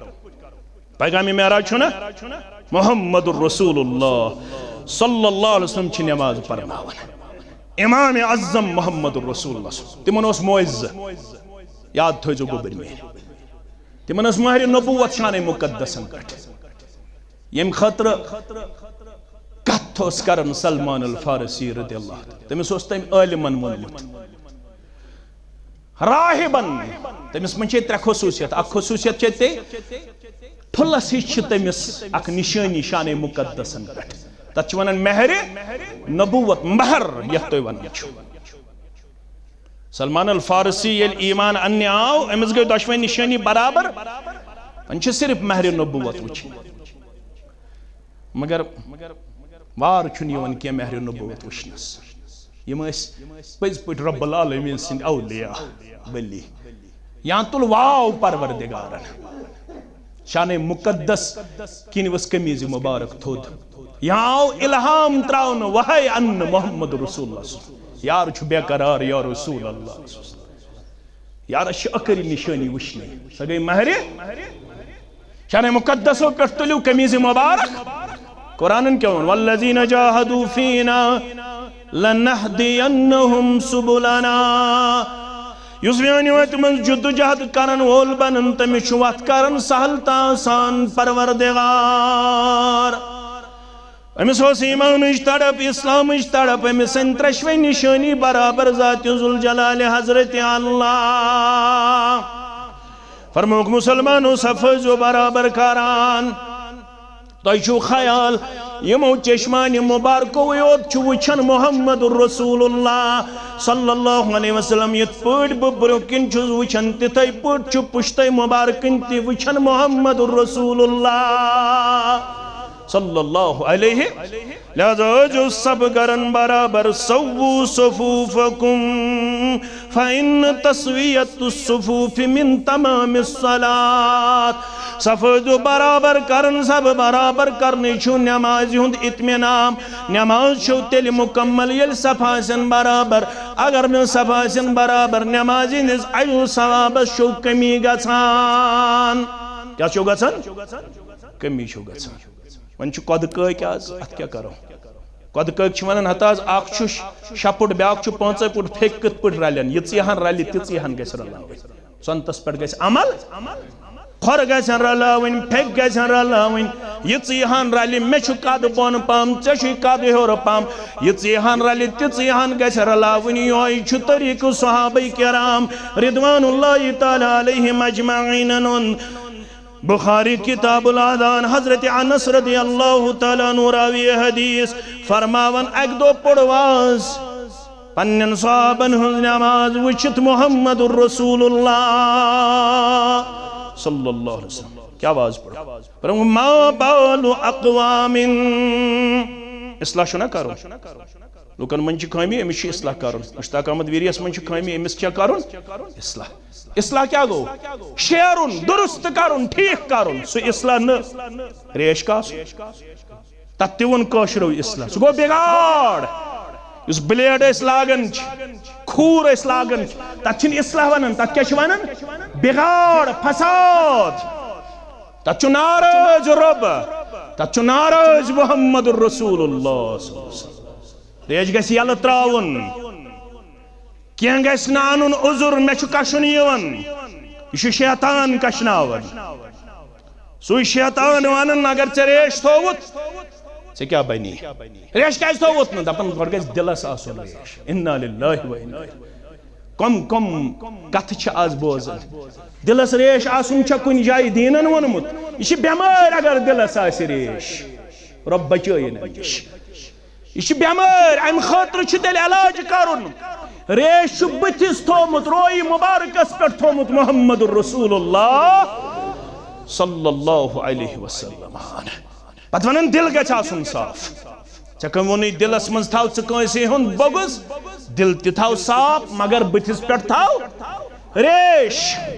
پیغامی معراج چھو نا محمد الرسول اللہ صلی اللہ علیہ وسلم چھ نماز پرناون امام اعظم محمد الرسول اللہ تمن اس معز یاد تھوئیزو گوبر میں تمن اس مہر نبوت شان مقدسن کٹ یم خطر کت اس کرن سلمان الفارسی رضی اللہ تمس اس تم عالمن مونمت راہبن تمس من چھے ترے خصوصیت اک خصوصیت چھے تے پھلس ہی چھے تمس اک نشانی شان مقدسن پٹ تت چھے ونن مہر نبوت مہر یتوی ونن چھو سلمان الفارسی یل ایمان انہِ آو امس گئی دشوئی نشانی برابر ان چھے صرف مہر نبوت وچھ مگر وار چھن یون کی مہر نبوت وچھنس یم اس پز پٹ رب العالمین سند اولیاء ولی یہاں تل واو پروردگارن شان مقدس کین وس کمیز مبارک تھود یہاں آو الہام تراؤن وحی ان محمد رسول اللہ یار چھو بے قرار یا رسول اللہ یار اش اکری نشانی وشنی سگئی مہر شان مقدسو پٹ تلیو کمیز مبارک قرآن کیا ون والذین جاہدوا فینا لنہدینہم سبلنا یس بیانی ویت من جد جہد کرن وول بنن تمش وقت کرن سہل تاسان پروردگار امس ہوس ایمان اج تڑپ اسلام اج تڑپ امس انترشوی نشانی برابر ذات ذوالجلال حضرت اللہ فرموک مسلمانو صفحو برابر کاران تو چھو خیال یمو چشمان مبارکو یوت چھو وچھن محمد الرسول اللہ صلی اللہ علیہ وسلم یت پوٹ ببروکن چھو وچھن تیتھائی پوٹ چھو پشتے مبارکن تی وچھن محمد الرسول اللہ صلی اللہ علیہ لہذا جو سب گرن برابر سوو صفوفکم فَإِنَّ تَسْوِيَتُ الصُّفُوفِ مِن تَمَامِ الصَّلَاةِ صفحہ جو برابر کرن سب برابر کرنی چھو نمازی ہند اتمنام نماز چھو تیل مکمل یل صفحہ سن برابر اگر نہ صفحہ سن برابر نمازی نز ایو ثواب چھو کمی گسان کیا چھو گسان کمی چھو گسان ون چھو قد کئی آز ات کیا کرو قد کئی چھو ونن حتی آز آخ چھو شپوٹ بیاک چھو پانچائی پوٹ پھیک کت پوٹ رالین یتسی ہن رالی تیتسی ہن گیس رلاوی سنتس پر گیس عمل خور گیسن رلاوین پھیک گیسن رلاوین یتسی ہن رالی میں چھو قد بون پام چشوی قد ہور پام یتسی ہن رالی تیتسی ہن گیس رلاوین یوئی چھو طریق صحابی کرام رضوان اللہ تعالی علیہم اجمعینن بخاری کتاب الادان حضرت انس رضی اللہ تعالیٰ نوراوی حدیث فرماون ایک دو پڑواز پنن صحابن ہز نماز وچت محمد الرسول اللہ صلی اللہ علیہ وسلم کیا آواز پڑھو پڑھو ما بال اقوام اصلاح شو نہ کرو لوکن من چھ خامی امس چھ اصلاح کرن مشتاق احمد ویریس من چھ خامی امس کیا کرن اصلاح اصلاح کیا گو شیرن درست کرن ٹھیک کرن سو اصلاح نہ ریش کاس تتیون کاشرو اصلاح سو گو بگاڑ اس بلیڈ اس لاگن کھور اس لاگن تت چھن اصلاح ونن تت کیا چھ ونن بگاڑ فساد تت چھ ناراض رب تت چھ ناراض محمد الرسول اللہ صلی اللہ علیہ وسلم ریج گیس یل تراؤن کیا گیس نانن عذر میں چھ کشن یون یہ شیطان کشناون سوی شیطان ونن اگر چھ ریش تھوت سے کیا بنی ریش کیس تھوت نا دپن گوڑ گیس دلس آسون ریش انا للہ و انا کم کم کتھ چھ آز بوزن دلس ریش آسون چھ کن جائی دینن ونمت یہ بیمار اگر دلس آس ریش رب بچائن نش یہ بیمار ام خاطر چھ تیل علاج کرن ریش چھ بتس تھومت روئی مبارکس پر تھومت محمد الرسول اللہ صلی اللہ علیہ وسلم پتہ ونن دل گژھِ آسُن صاف ژےٚ کٔمۍ ووٚنُے دلس منٛز تھاو ژٕ کٲنٛسہِ ہُنٛد بغض دل تہِ تھاو صاف مگر بٕتھِس پٮ۪ٹھ تھاو ریش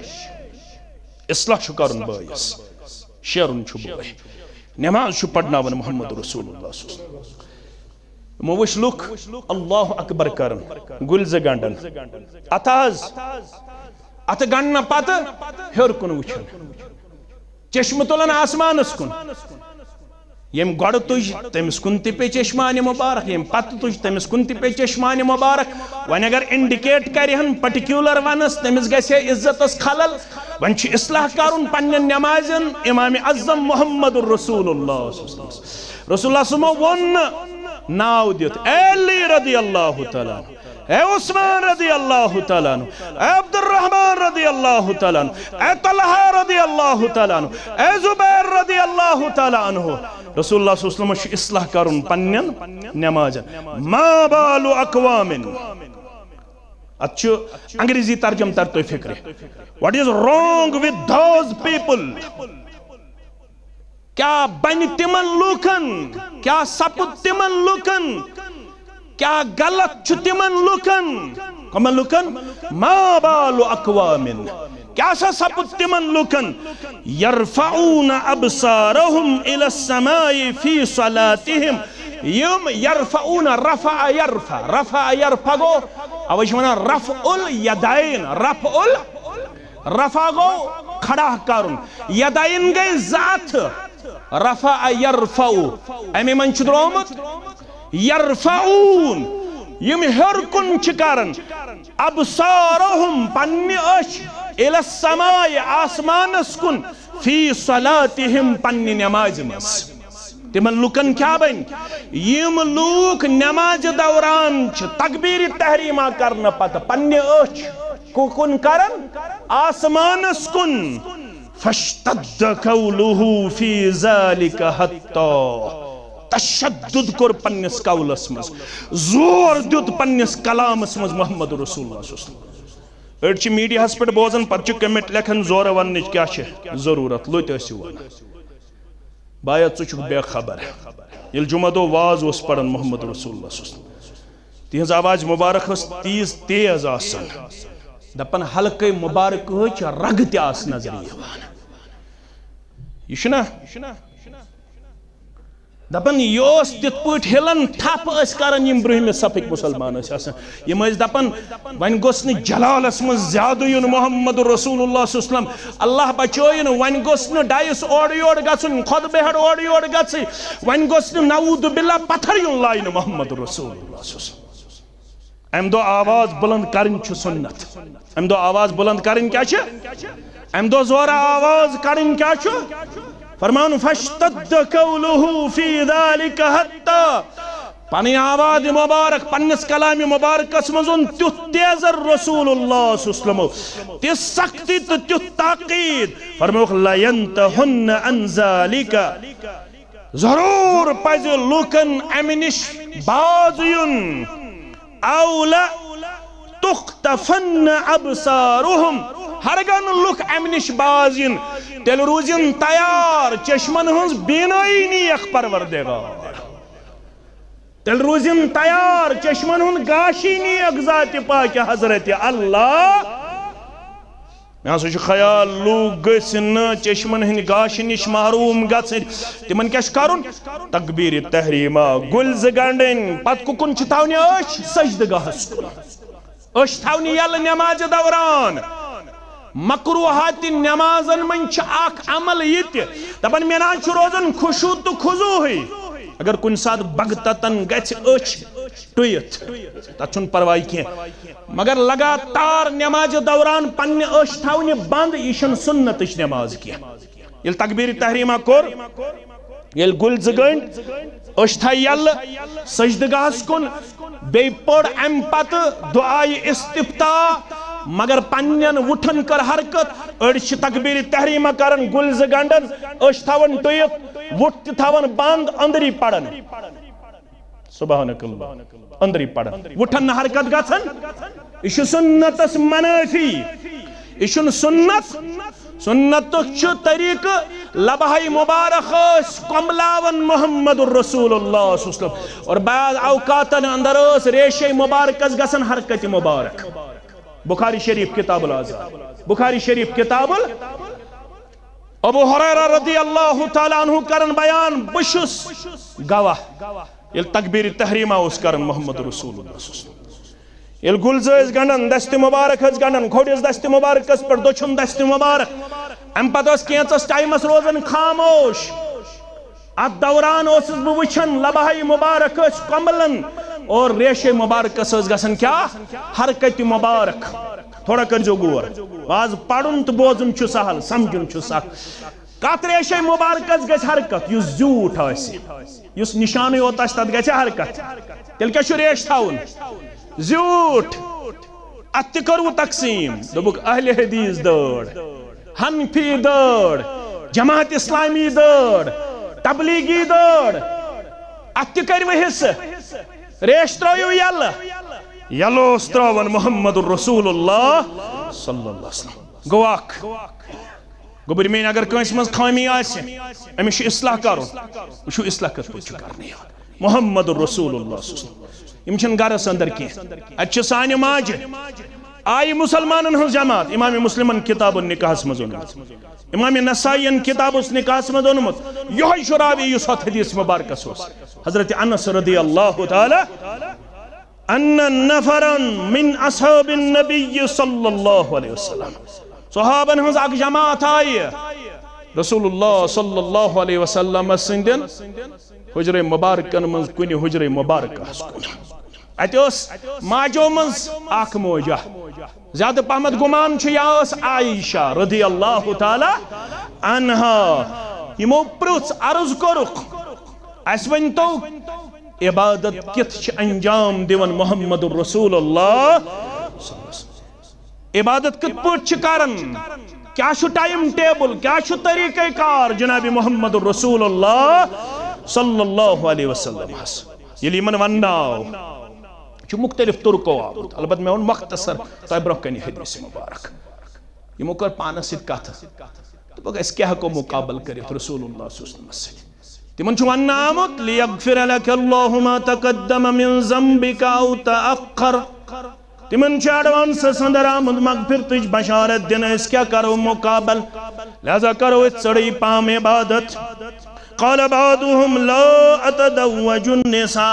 اصلاح چھُ کرُن بٲیِس شیرُن چھُ بٲے نماز چھُ پرناوان محمد رسول اللہ صلی اللہ علیہ وسلم یِمو وٕچھ لُکھ اللہ اکبر کرن گُلۍ زٕ گنڈن اتھ حظ اتھ گنڈنہٕ پتہٕ ہیوٚر کُن وٕچھُن چشمہٕ تُلن آسمانس کُن یم گوڑ تُج تٔمِس کُن تہِ پے چشمانہِ مبارک یم پتہٕ تُج تٔمِس کُن تہِ پے چشمانہِ مبارک وۄنۍ اگر انڈِکیٹ کرِہن پٔٹِکیوٗلر ونس تٔمِس گژھِ ہے عزتس خلل وۄنۍ چھُ اصلاح کرُن پننٮ۪ن نمازن امام اعظم محمد الرسول اللہ رسول اللہ صلی اللہ ووٚن نہٕ ناو دِتھ اے علی رضی اللہ تعالیٰ اے عثمان رضی اللہ تعالیٰ عنہ اے عبد الرحمن رضی اللہ تعالیٰ عنہ اے طلحہ رضی اللہ تعالیٰ عنہ اے زبیر رضی اللہ تعالیٰ عنہ رسول اللہ صلی اللہ علیہ وسلم چھُ اصلاح کرن پننٮ۪ن نمازن ما بال اقوام ات چھُ انگریزی ترجم تر تُہۍ فکرِ what is wrong with those people کیا بنہِ تِمن لوٗکن کیا سپُد تِمن لوٗکن کیا غلط چھُ تِمن لوٗکن کمن لوٗکن ما بال اقوام کیا سا سپُد تِمن لوٗکن یرفعون ابصارهم الى السماء في صلاتهم یم یرفعون رفع یرفع رفع یرفع گو اوہ چھِ ونان رفع الیدین رفع ال رفع گو کھڑا کرن یدین گئی ذات رفع یرفع امی من چھُ درٛومُت یرفعون یم ہر کن چھ کرن ابصارهم پننہِ أچھ الى السماء آسمانس کن فی صلاتهم پننہِ نماز منٛز تمن لوکن کیا بن یم لوک نماز دوران چھ تکبیر تحریمہ کرنا پتہ پننہِ أچھ کن کرن آسمانس کن فاشتد قوله فی ذلك حتی تشدد کر پننس قولس مز زور دیت پننس کلامس مز محمد رسول اللہ صلی اللہ علیہ وسلم اڑ چھ میڈیا ہس پہ بوزن پتہ چھ کمنٹ لکھن زور وننچ کیا چھ ضرورت لوت ٲسِو ونان بایا ژٕ چھُکھ بے خبر ییٚلہِ جمعہ دۄہ واز اوس پران محمد رسول اللہ صلی اللہ علیہ وسلم تہنٛز آواز مبارک ٲس تیز تیز آسان دپان حلقے مبارکٕچ رگ تہِ آس نظرِ یِوان یہِ چھُنہ دپان یہ اوس تِتھ پٲٹھۍ ہلن تھپ ٲسۍ کران یم برٛونٛہمہِ صفٕکۍ مُسلمان ٲسۍ آسان یم ٲسۍ دپان وۄنۍ گوٚژھ نہٕ جلالس منٛز زیادٕ یُن محمد رسول اللہ صلی اللہ علیہ وسلم اللہ بچٲیِن وۄنۍ گوٚژھ نہٕ ڈایس اورٕ یورٕ گژھُن خۄد بہر اورٕ یورٕ گژھٕنۍ وۄنۍ گوٚژھ نہٕ نعوذ باللہ پتھر یُن لاینہٕ محمد رسول اللہ صلی اللہ علیہ وسلم امہِ دۄہ آواز بلند کرٕنۍ چھُ سُنت امہِ دۄہ آواز بلند کرٕنۍ کیٛاہ چھِ امہِ دۄہ زورٕ آواز کرٕنۍ کیٛاہ چھُ فرمان فاشتد قوله في ذلك حتى پنی آواز مبارک پنس کلام مبارکس مزن تیت تیزر رسول اللہ صلی اللہ علیہ وسلم تیس سختی تو تیت تاقید فرموک لینتہن عن ذالک ضرور پزی لوکن امنش بازیون اولا تختفن ابصارهم ہرگن لک امنش بازین تیل روزین تیار چشمن ہنز بینائی نیخ پروردگار تیل روزین تیار چشمن ہن گاشی نیخ ذات پاک حضرت اللہ میں سوچ خیال لوگ گسن چشمن ہن گاش نش محروم گسن تمن کیا کرن تکبیر تحریمہ گلز گنڈن پت ککن چھتاونی اش سجدگاہس کن اش تھاونی یل نماز دوران مکروحات نمازن من چھ اخ عمل یت دپن مینا چھ روزن خشوع تو خضوع ہے اگر کن ساتھ بغتتن گچ اچ ٹویت تچن پروائی کی مگر لگاتار نماز دوران پن اچ تھاونی بند یہ سنتش نماز کی یل تکبیر تحریمہ کور یل گل زگنڈ اچ تھا یل سجدگاہس کن بی پڑ ام پت دعائی استفتاح مگر پنین وٹھن کر حرکت اڑش تکبیر تحریمہ کرن گل زگنڈن اچ تھاون ٹویت وٹ تھاون بند اندری پڑن سبحانک اللہ اندری پڑن وٹھن حرکت گھن یہ سنتس منافی یہ سنت سنت طریق لبہی مبارک کملاون محمد الرسول اللہ صلی اللہ علیہ وسلم اور بعض اوقاتن اندر اس ریشہ مبارکس گھن حرکت مبارک بخاری شریف کتاب العزاء بخاری شریف کتاب ال ابو حریرہ رضی اللہ تعالیٰ عنہ کرن بیان بشس گواہ یل تکبیر تحریمہ اس کرن محمد رسول اللہ صلی اللہ علیہ وسلم یل گلز اس گنن دست مبارک اس گنن کھوڑیس دست مبارک اس پر دوچن دست مبارک ام پتہ اس کینچس ٹائمس روزن خاموش ات دوران اس بوچھن لبہی مبارک اس کملن اور ریشہ مبارک اس گسن کیا حرکت مبارک تھوڑا کر جو گور باز پڑھن تو بوزن چھو سہل سمجھن چھو سہل کات ریشہ مبارک اس گس حرکت یس زیوٹ آسی یس نشانی ہوتا ہے تت گس حرکت تیل کیا چھو ریش تھاون زیوٹ ات کرو تقسیم دبک اہل حدیث دڑ حنفی دڑ جماعت اسلامی دڑ تبلیغی دڑ ات کرو حصہ ریش ترائیو یل یلو استراون محمد الرسول اللہ صلی اللہ علیہ وسلم گواک گوبر میں اگر کنس مز خامی آسے امیش اصلاح کرو وشو اصلاح کر پوچھو کرنے محمد الرسول اللہ صلی اللہ علیہ وسلم امچن گرس اندر کی اچھا سانی ماج آئی مسلمانن ہن جماعت امام مسلمن کتاب النکاح اسمز اونمت امام نسائین کتاب اس نکاح اسمز اونمت یہی شرابی یسوت حدیث مبارک سوس حضرت انس رضی اللہ تعالی ان نفرا من اصحاب النبی صلی اللہ علیہ وسلم صحابن ہنز اک جماعت آئی رسول اللہ صلی اللہ علیہ وسلم سندن حجر مبارکن منز کنی حجر مبارک اسکن اتوس ماجو منز اک موجہ زیادہ پہمد گمان چھو یا اس عائشہ رضی اللہ تعالی عنہا یمو پروس عرض کرک اس ون تو عبادت کت چھ انجام دیون محمد الرسول اللہ عبادت کت پوٹ چھ کرن کیا شو ٹائم ٹیبل کیا شو طریقہ کار جناب محمد الرسول اللہ صلی اللہ علیہ وسلم یہ لیمن ونناو چھو مختلف طرقوں آبود البت میں ان مختصر طیب رکھنی حدیث مبارک یہ مکر پانسید کہتا تو بگا اس کیا کو مقابل کرے رسول اللہ صلی اللہ علیہ وسلم تمن چھو انہ آمد لیغفر لک اللہ ما تقدم من ذنبک او تأخر تمن چھو ایڈوانس سندر آمد مغفر تجھ بشارت دن اس کیا کرو مقابل لہذا کرو اس سڑی پام عبادت قال بعضهم لا اتدوج النساء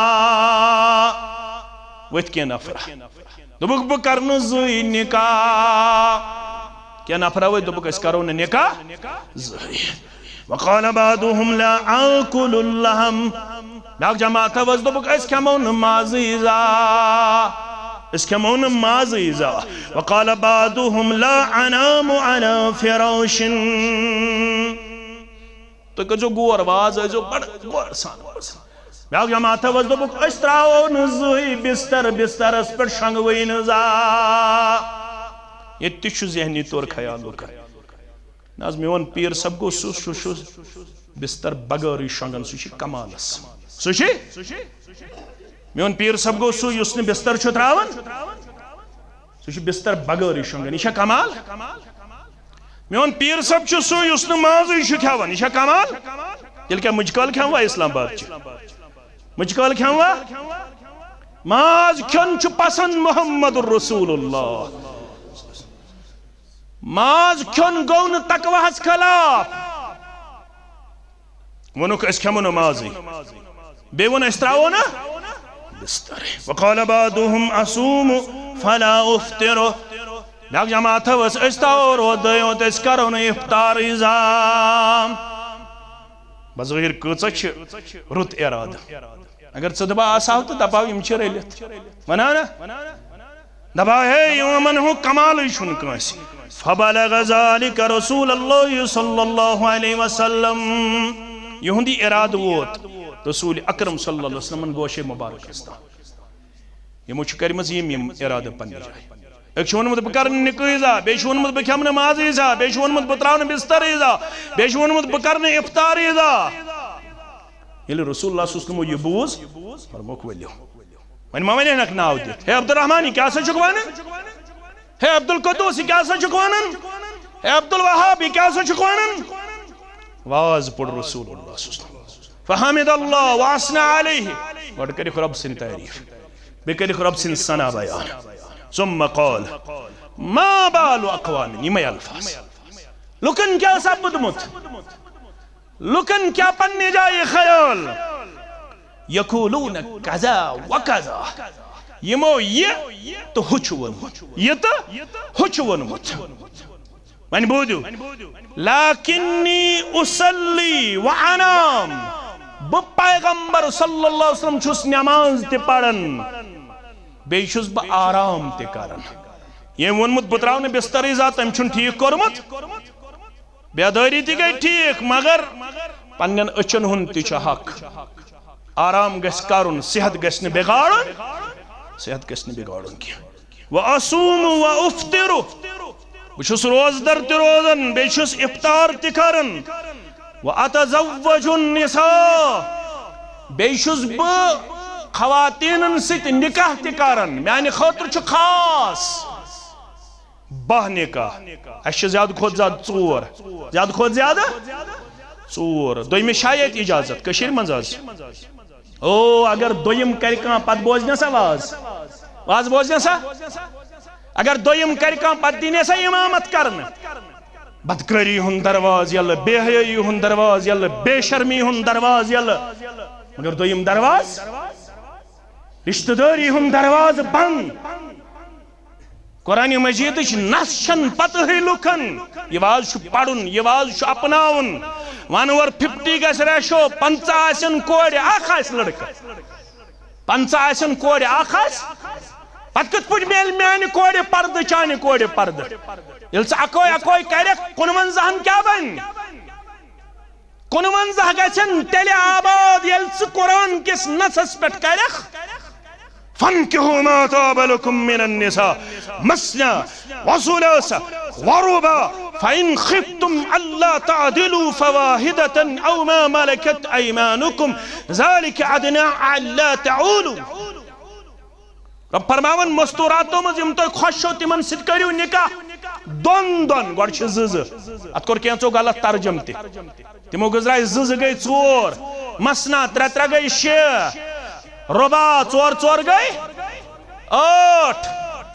ویت کیا نفرہ دبک بکرن زوی نکاح کیا نفرہ ویت دبک اس کرو نکاح زوی وقال بعضهم لا آکل اللہم بیاک جماعت وز دبک اس کمون مازیزا اس کمون مازیزا وقال بعضهم لا انام على فراش تو کہ جو گور واز ہے جو بڑھ گور سان بیاک جماعت وز دبک اس تراؤ نزوی بستر بستر اس پر شنگوی نزا یہ تیشو ذہنی طور خیالو کر ناز میون پیر سب کو سو سو سو بستر بغیری شنگن سوشی کمالس سوشی میون پیر صاحب گو سو یس نہ بستر چھ تراون سو چھ بستر بغیر شونگن یہ کمال میون پیر صاحب چھ سو یس نہ مازی چھ کھیوان یہ کمال تیل کیا مجکال کھیوا اسلام آباد چھ مجکال کھیوا ماز کھن چھ پسند محمد رسول اللہ ماز کھن گو نہ تقواہس خلاف ونک اس کھمو نہ مازی بے ون اس تراو نا بستر وقال بعضهم اصوم فلا افطر بیاکھ جماعت وس اس تاو رو دیو تس کرو نہ افطار نظام بظاہر کۭژاہ چھ رُت ارادہ اگر ژٕ دپا آسہو تہٕ دپاو یِم چھِ رٔلِتھ وَنان نا دپاو ہے یِمن ہُنٛد کمالٕے چھُنہٕ کٲنٛسہِ فبلغ ذلك رسول اللہ صلی اللہ علیہ وسلم یہندی اراد ووت رسول اکرم صلی اللہ علیہ وسلم گوشے مبارک استا یمو چھ کرمز یم یم ارادہ پننہِ جایہِ ایک چھ وونمُت بہٕ کرٕ نِکہٕ عزا بیٚیہِ چھُ وونمُت بہٕ کھٮ۪مہٕ نہٕ ماز عزا بیٚیہِ چھُ وونمُت بہٕ ترٛاوٕ نہٕ بستر عزا بیٚیہِ چھُ وونمُت بہٕ کرٕ نہٕ افطار عزا ییٚلہِ رسول اللہ صلی اللہ علیہ وسلم یہ بوز فرموک ؤلِو وۄنۍ ما ونیٚنکھ ناو دِتھ ہے عبدالرحمان کیٛاہ سا چھُکھ ونان ہے عبدالقدوس کیٛاہ سا چھُکھ ونان ہے عبدالوہاب کیٛاہ سا چھُکھ ونان واز پوٚر رسول اللہ صلی اللہ علیہ وسلم فحمد اللہ واسنا علیہ گۄڈٕ کٔرِکھ رۄب سٕنٛدۍ تعریٖف بیٚیہِ کٔرِکھ رۄب سٕنٛدۍ ثنا بیان ثم قال ما بال اقوام یمے الفاظ لُکن کیٛاہ سپدمُت لُکن کیٛاہ پننہِ جایہِ خیال یقولون کذا وکذا یمو یہ تو ہُہ چھُ ووٚنمُت یہ تہٕ ہُہ چھُ ووٚنمُت وۄنۍ بوٗزِو لاکنی اصلی وانام بہٕ پیغمبر صلی اللہ علیہ وسلم چھُس نماز تہِ پران بیٚیہِ چھُس بہٕ آرام تہِ کران ییٚمۍ ووٚنمُت بہٕ ترٛاو نہٕ بستر عزا تٔمۍ چھُنہٕ ٹھیٖک کوٚرمُت بیدٲری تہِ گٔے ٹھیٖک مگر پننٮ۪ن أچھن ہُنٛد تہِ چھُ حق آرام گژھِ کرُن صحت گژھِ نہٕ بِگاڑُن صحت گژھِ نہٕ بِگاڑُن کینٛہہ وَأَصُومُ وَأُفْطِرُ بہٕ چھُس روزدر تہِ روزان بیٚیہِ چھُس افطار تہِ کران وَأَتَزَوَّجُ النِّسَاء بیٚیہِ چھُس بہٕ خواتیٖنن سۭتۍ نکاح تہِ کران میانہِ خٲطرٕ چھُ خاص باہ نکاح اَسہِ چھِ زیادٕ کھۄتہٕ زیادٕ ژور زیادٕ کھۄتہٕ زیادٕ ژور دوٚیمِس چھا ییٚتہِ اِجازت کٔشیٖرِ منٛز حظ او اگر دوٚیِم کرِ کانٛہہ پتہٕ بوزنہِ سا واز واز بوزنہِ سا اگر دوٚیِم کرِ کانٛہہ پتہٕ دِنہِ سا اِمامت کرنہٕ بدکٲری ہُنٛد درواز یلہٕ بے حیٲیی ہُنٛد درواز یلہٕ بے شرمی ہُنٛد درواز یلہٕ مگر دوٚیِم درواز رشتہٕ دٲری ہُنٛد درواز بنٛد قرآن مجیدٕچ نس چھنہٕ پتہٕے لُکن یہِ واز چھُ پرُن یہِ واز چھُ اپناوُن ون اور ففٹی گژھِ ریشو پنژاہ آسن کورِ اکھ آسہِ لڑکہٕ پنژاہ آسن کورِ اکھ آسہِ پتہٕ کِتھ پٲٹھۍ میلہِ میانہِ کورِ پردٕ چانہِ کورِ پردٕ ییٚلہِ ژٕ اکوے اکوے کرکھ کُنوَنزاہن کیٛاہ بنہِ کُنوَنزاہ گژھن تیٚلہِ آباد ییٚلہِ ژٕ قرآن کِس نصس پٮ۪ٹھ کرکھ فانكحوا ما طاب لكم من النساء مثنى وثلاث ورباع فإن خفتم ألا تعدلوا فواحدة أو ما ملكت أيمانكم ذلك أدنى ألا تعولوا رب فرماون مستوراتو مز یم تۄہہِ خۄش چھو تِمن سۭتۍ کٔرِو نکاح دۄن دۄن گۄڈٕ چھِ زٕ زٕ اتھ کوٚر کینٛژو غلط ترجم تہِ تِمو گٔژھرایہِ زٕ زٕ گٔے ژور مثنا ترٛےٚ ترٛےٚ گٔے شےٚ ربا ژور ژور گٔے ٲٹھ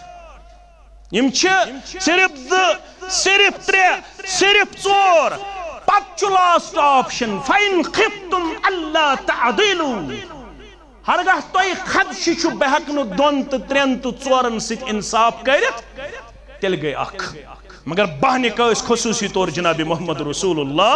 یم چھِ صرف زٕ صرف ترٛےٚ صرف ژور پتہٕ چھُ لاسٹ آپشن فَإِنْ خِفْتُمْ أَلَّا تَعْدِلُوا ہرگاہ تۄہہِ خدشہِ چھُ بہٕ ہٮ۪کہٕ نہٕ دۄن تہٕ ترٛٮ۪ن تہٕ ژورن سۭتۍ انصاف کٔرِتھ تیٚلہِ گٔے اکھ مگر باہ نکاح ٲسۍ خصوٗصی طور جناب محمد رسول اللہ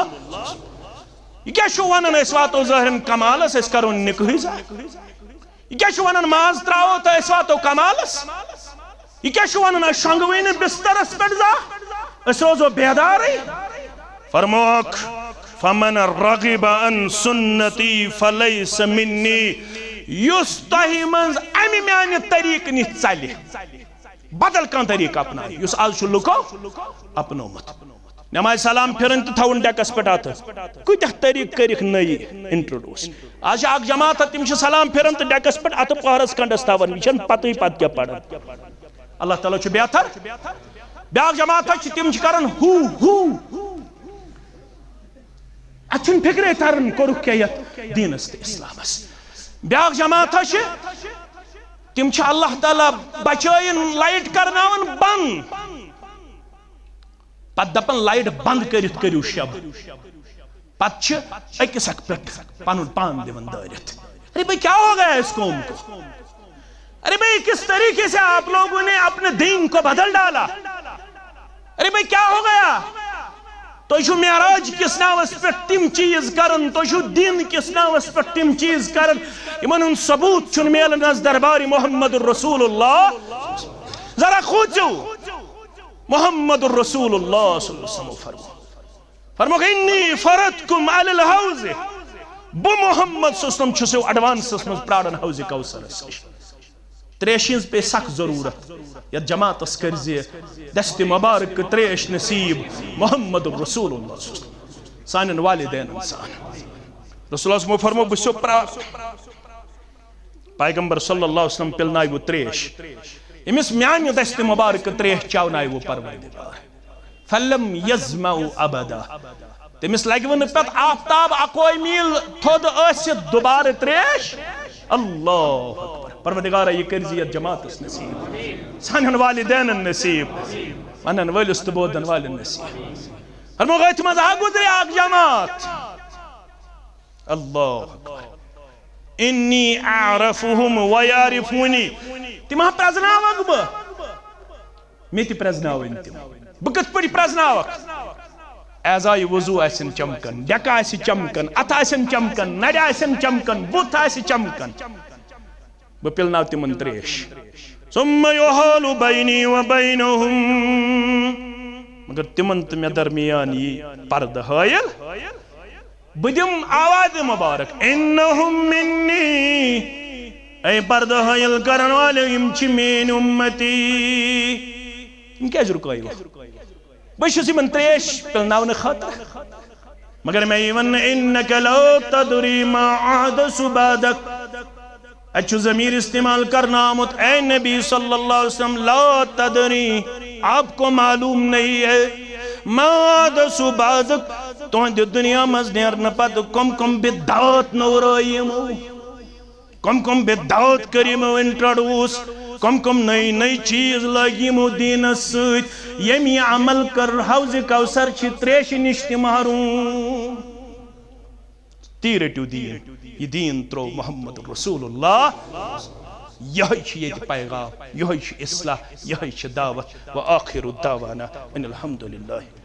یہ کیٛاہ چھُ ونان أسۍ واتو ظٲہرن کمالس أسۍ کرو نکاح یہ کیٛاہ چھُ ونان ماز ترٛاوو تہٕ أسۍ واتو کمالس یہ کیٛاہ چھُ ونان أسۍ شۄنٛگوٕے نہٕ بسترس پٮ۪ٹھ زانٛہہ أسۍ روزو بیدارٕے فرموکھ فمن رغب عن سنتی فلیس منی یُس تۄہہِ منٛز امہِ میانہِ طریٖقہٕ نِتھ ژلہِ بدل کانٛہہ طریٖقہٕ اپنایہِ یُس آز چھُ لُکو اپنومُت نماز سلام پھرن تو تھاون ڈیکس پہ آت کتہ طریق کرک نئی انٹروڈیوس آج اک جماعت تم سلام پھرن تو ڈیکس پہ ات پہرس کنڈس تھاون یہ پتہ پتہ کیا پڑھن اللہ تعالیٰ چھ بہتر بیاکھ جماعت تم کران ہو ہو اتن فکرے تران کورک کیا یت دینس تو اسلامس بیاکھ جماعت تم اللہ تعالیٰ بچائن لائٹ کرناون بند پت دپن لائٹ بند کرت کرو شب پت اکس اک پہ پن پان دن دارت ارے بھائی کیا ہو گیا اس قوم کو ارے بھائی کس طریقے سے آپ لوگوں نے اپنے دین کو بدل ڈالا ارے بھائی کیا ہو گیا تو شو معراج کس ناوس پہ تم چیز کرن تو شو دین کس ناوس پہ تم چیز کرن یمن ان ثبوت چن میلن از دربار محمد الرسول اللہ ذرا خوچو محمد الرسول اللہ صلی اللہ علیہ وسلم فرمو فرمو کہ انی فرتکم علی الحوز بو محمد صلی اللہ علیہ وسلم چھسو ایڈوانس اسمز پرادن حوز کوثر اس تریشینز پہ سخت ضرورت یا جماعت اس کرزی دست مبارک تریش نصیب محمد الرسول اللہ صلی اللہ علیہ وسلم سانن والدین انسان رسول اللہ صلی اللہ علیہ وسلم فرمو بسو پرا پیغمبر صلی اللہ علیہ وسلم پلنائی وہ تریش امس میانی دست مبارک تریش چاونائی وہ پروردگار فلم یزمعو ابدا تمس لگی ون پت آفتاب اکوئی میل تھود اسد دوبارہ تریش اللہ اکبر پروردگارہ یہ کرزیت جماعت اس نصیب سانن والدین نصیب ونن ولس تبودن والن نصیب ہر موقع اتماز آگودری آگ جماعت اللہ اکبر انی اعرفهم ویعرفونی تمہاں پرزناوک با میں تی پرزناوین تم بکت پڑی پرزناوک ایزائی وضو ایسن چمکن ڈیکا ایسی چمکن اتا ایسن چمکن نڑا ایسن چمکن بوتا ایسی چمکن بپلناو تمن تریش ثم یحال بینی و بینہم مگر تمن تمہیں درمیان یہ پرد حائل بدم آواز مبارک انہم منی اے پرد حائل کرن والے امچی مین امتی ان کیا جرکائی وہ بشسی من تریش پلناون خطر مگر میں ایون انکا لا تدری ما عادس بعدک اچھو ضمیر استعمال کرنا آمد اے نبی صلی اللہ علیہ وسلم لا تدری آپ کو معلوم نہیں ہے ما عادس بعدک تو ہن دنیا مزنیر نپت کم کم بدعات نورائیمو کم کم بدعات کریمو انٹروڈوس کم کم نئی نئی چیز لگیمو دین سویت یمی عمل کر حوض کوثر چھ تریش نشت محروم تیرٹو دین یہ دین ترو محمد رسول اللہ یہی چھ یہ پیغام یہی چھ اصلاح یہی چھ دعوت و آخر الدعوانا ان الحمدللہ